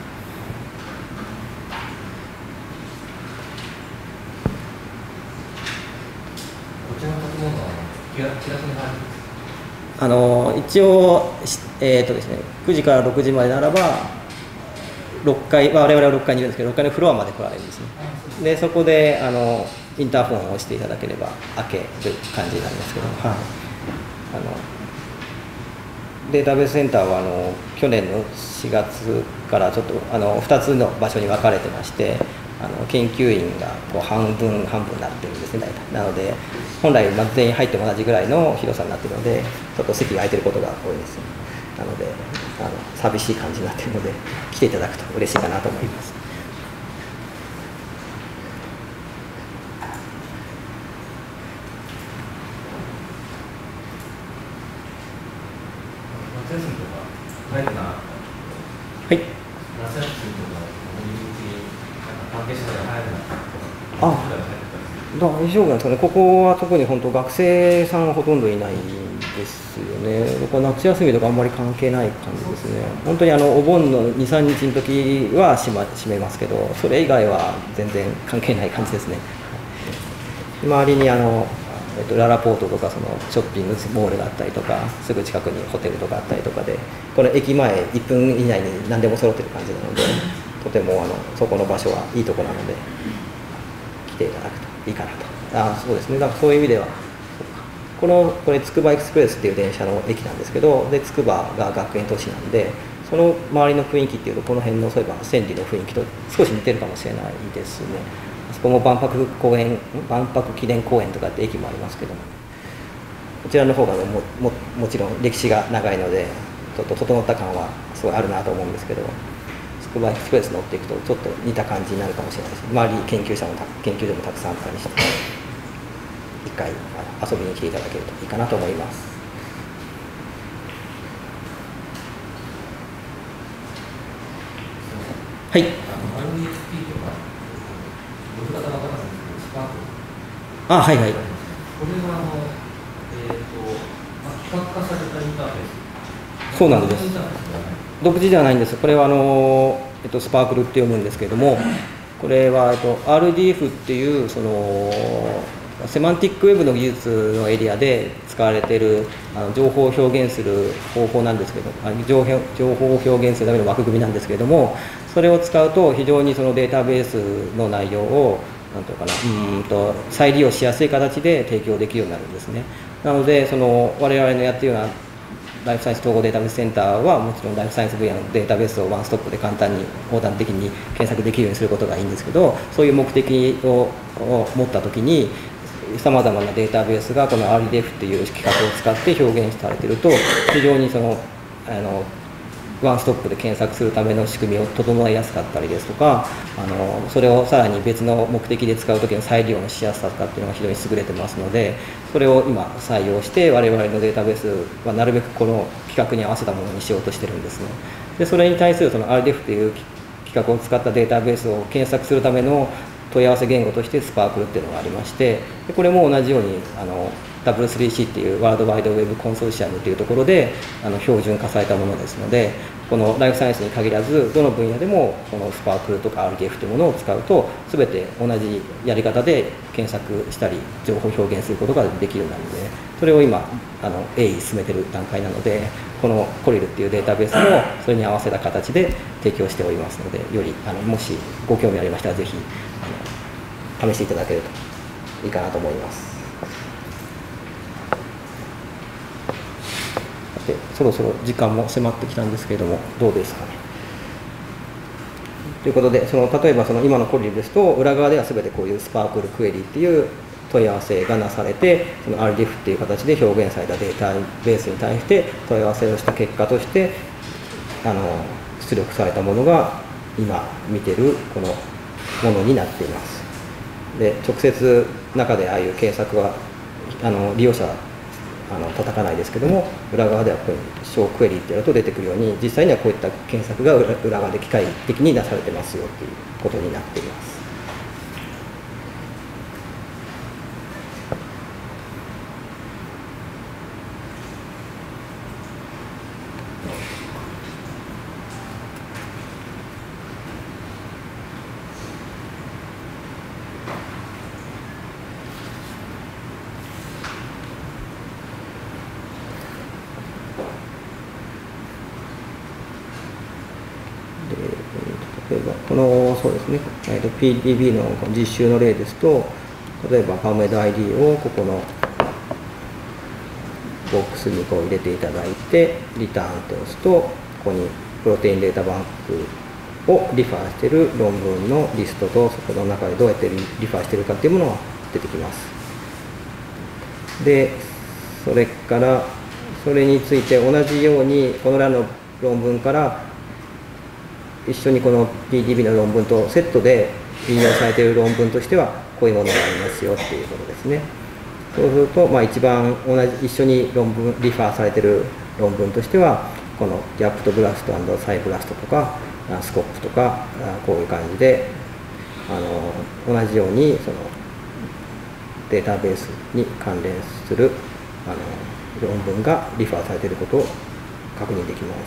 こちらの建物は気楽に入るんですか？ 一応、ですね、9時から6時までならば6階、我々は6階にいるんですけど、6階のフロアまで来られるんですね。でそこでインターホンを押していただければ開ける感じになりますけど、はい、データベースセンターは去年の4月からちょっと2つの場所に分かれてまして、研究員がこう半分半分になってるんですね、大体。なので本来全員入っても同じぐらいの広さになっているので、ちょっと席が空いてることが多いです。なので寂しい感じになっているので、来ていただくと嬉しいかなと思います。 夏休みとか入るな。はい。夏休みとか関係者が入るな。 大丈夫なんですかね。ここは特に本当学生さんほとんどいないですよね。僕は夏休みとかあんまり関係ない感じですね。本当にお盆の2、3日の時は閉めますけど、それ以外は全然関係ない感じですね。周りにララポートとかそのショッピングモールがあったりとか、すぐ近くにホテルとかあったりとかで、この駅前1分以内に何でも揃ってる感じなので、とてもそこの場所はいいところなので来ていただくといいかなと。そうですね。だからそういう意味では、これつくばエクスプレスっていう電車の駅なんですけど、でつくばが学園都市なんで、その周りの雰囲気っていうと、この辺のそういえば千里の雰囲気と少し似てるかもしれないですね。あそこも万博記念公園とかって駅もありますけども、こちらの方がもちろん歴史が長いので、ちょっと整った感はすごいあるなと思うんですけど、つくばエクスプレス乗っていくとちょっと似た感じになるかもしれないです。周りに研究所もたくさんあったりして、一回遊びに来ていただけるといいかなと思います。はい。 RDSP とか、呼び方が分からないんですけど、スパーク。 はいはい。 これは企画化されたインターフェース。 そうなんです。独自ではないんです。これはスパークルって読むんですけれども、これはRDF っていうそのセマンティックウェブの技術のエリアで使われている情報を表現する方法なんですけど、情報を表現するための枠組みなんですけれども、それを使うと非常にそのデータベースの内容をなんていうかな、再利用しやすい形で提供できるようになるんですね。なので我々のやっているようなライフサイエンス統合データベースセンターはもちろんライフサイエンス分野のデータベースをワンストップで簡単に横断的に検索できるようにすることがいいんですけど、そういう目的を持ったときにさまざまなデータベースがこの RDF っていう規格を使って表現されていると、非常にワンストップで検索するための仕組みを整えやすかったりですとか、それをさらに別の目的で使うときの再利用のしやすさとかっていうのが非常に優れてますので、それを今採用して我々のデータベースはなるべくこの規格に合わせたものにしようとしてるんですね。でそれに対するその RDF っていう規格を使ったデータベースを検索するための問い合わせ言語としてスパークルっていうのがありまして、でこれも同じようにW3C っていうワールドワイドウェブコンソーシアムというところで標準化されたものですので、このライフサイエンスに限らずどの分野でもこのスパークルとか RDF というものを使うと全て同じやり方で検索したり情報表現することができるようになるので、それを今鋭意進めている段階なので、このコリルっていうデータベースもそれに合わせた形で提供しておりますので、よりもしご興味ありましたらぜひ試していただけるといいかなと思います。でそろそろ時間も迫ってきたんですけれども、どうですかね。ということで、例えば今のコリルですと、裏側では全てこういうスパークルクエリっていう問い合わせがなされて、その RDF っていう形で表現されたデータベースに対して問い合わせをした結果として出力されたものが今見てるこのものになっています。で直接中でああいう検索は利用者は叩かないですけども、裏側ではこういう小クエリってやると出てくるように、実際にはこういった検索が裏側で機械的になされてますよっていうことになっています。例えばそうですね、PDB の実習の例ですと、例えば PubMed ID をここのボックスにこう入れていただいて、リターンって押すと、ここにプロテインデータバンクをリファーしている論文のリストと、そこの中でどうやってリファーしているかっていうものが出てきます。で、それからそれについて同じようにこのらの論文から一緒にこの PDB の論文とセットで引用されている論文としてはこういうものがありますよっていうことですね。そうすると、一番一緒にリファーされている論文としては、このギャップとブラスト&サイブラストとかスコップとかこういう感じで同じようにそのデータベースに関連する論文がリファーされていることを確認できます。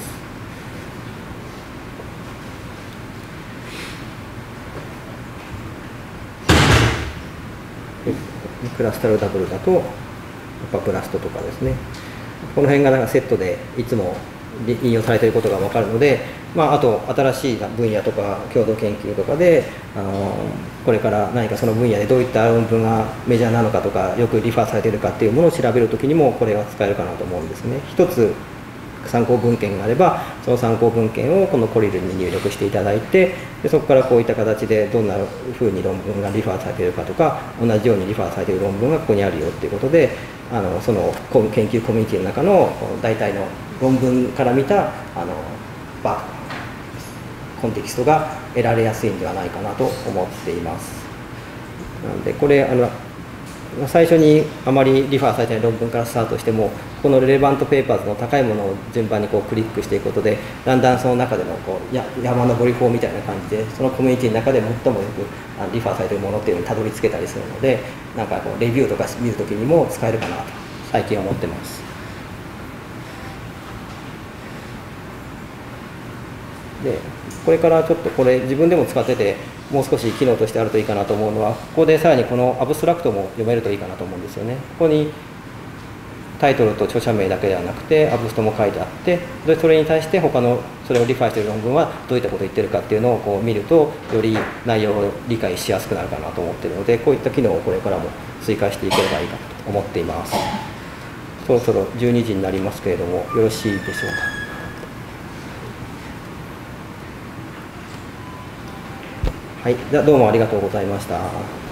クラスタルダブルだとプラストとかですね、この辺がなんかセットでいつも引用されていることが分かるので、あと新しい分野とか共同研究とかでこれから何かその分野でどういった論文がメジャーなのかとか、よくリファーされているかっていうものを調べるときにもこれは使えるかなと思うんですね。一つ参考文献があれば、その参考文献をこのコリルに入力していただいて、でそこからこういった形でどんなふうに論文がリファーされているかとか、同じようにリファーされている論文がここにあるよっていうことで、その研究コミュニティの中の大体の論文から見たコンテキストが得られやすいんではないかなと思っています。なのでこれ最初にあまりリファーされていない論文からスタートしても、このレレバントペーパーズの高いものを順番にクリックしていくことで、だんだんその中での山登り法みたいな感じで、そのコミュニティの中で最もよくリファーされているものっていうのにたどり着けたりするので、なんかレビューとか見るときにも使えるかなと最近思ってます。でこれからちょっとこれ自分でも使ってて、もう少し機能としてあるといいかなと思うのは、ここでさらにこのアブストラクトも読めるといいかなと思うんですよね。ここにタイトルと著者名だけではなくてアブストも書いてあって、でそれに対して他のそれをリファーしている論文はどういったことを言ってるかっていうのを見ると、より内容を理解しやすくなるかなと思っているので、こういった機能をこれからも追加していければいいかと思っています。そろそろ12時になりますけれども、よろしいでしょうか。はい、じゃあどうもありがとうございました。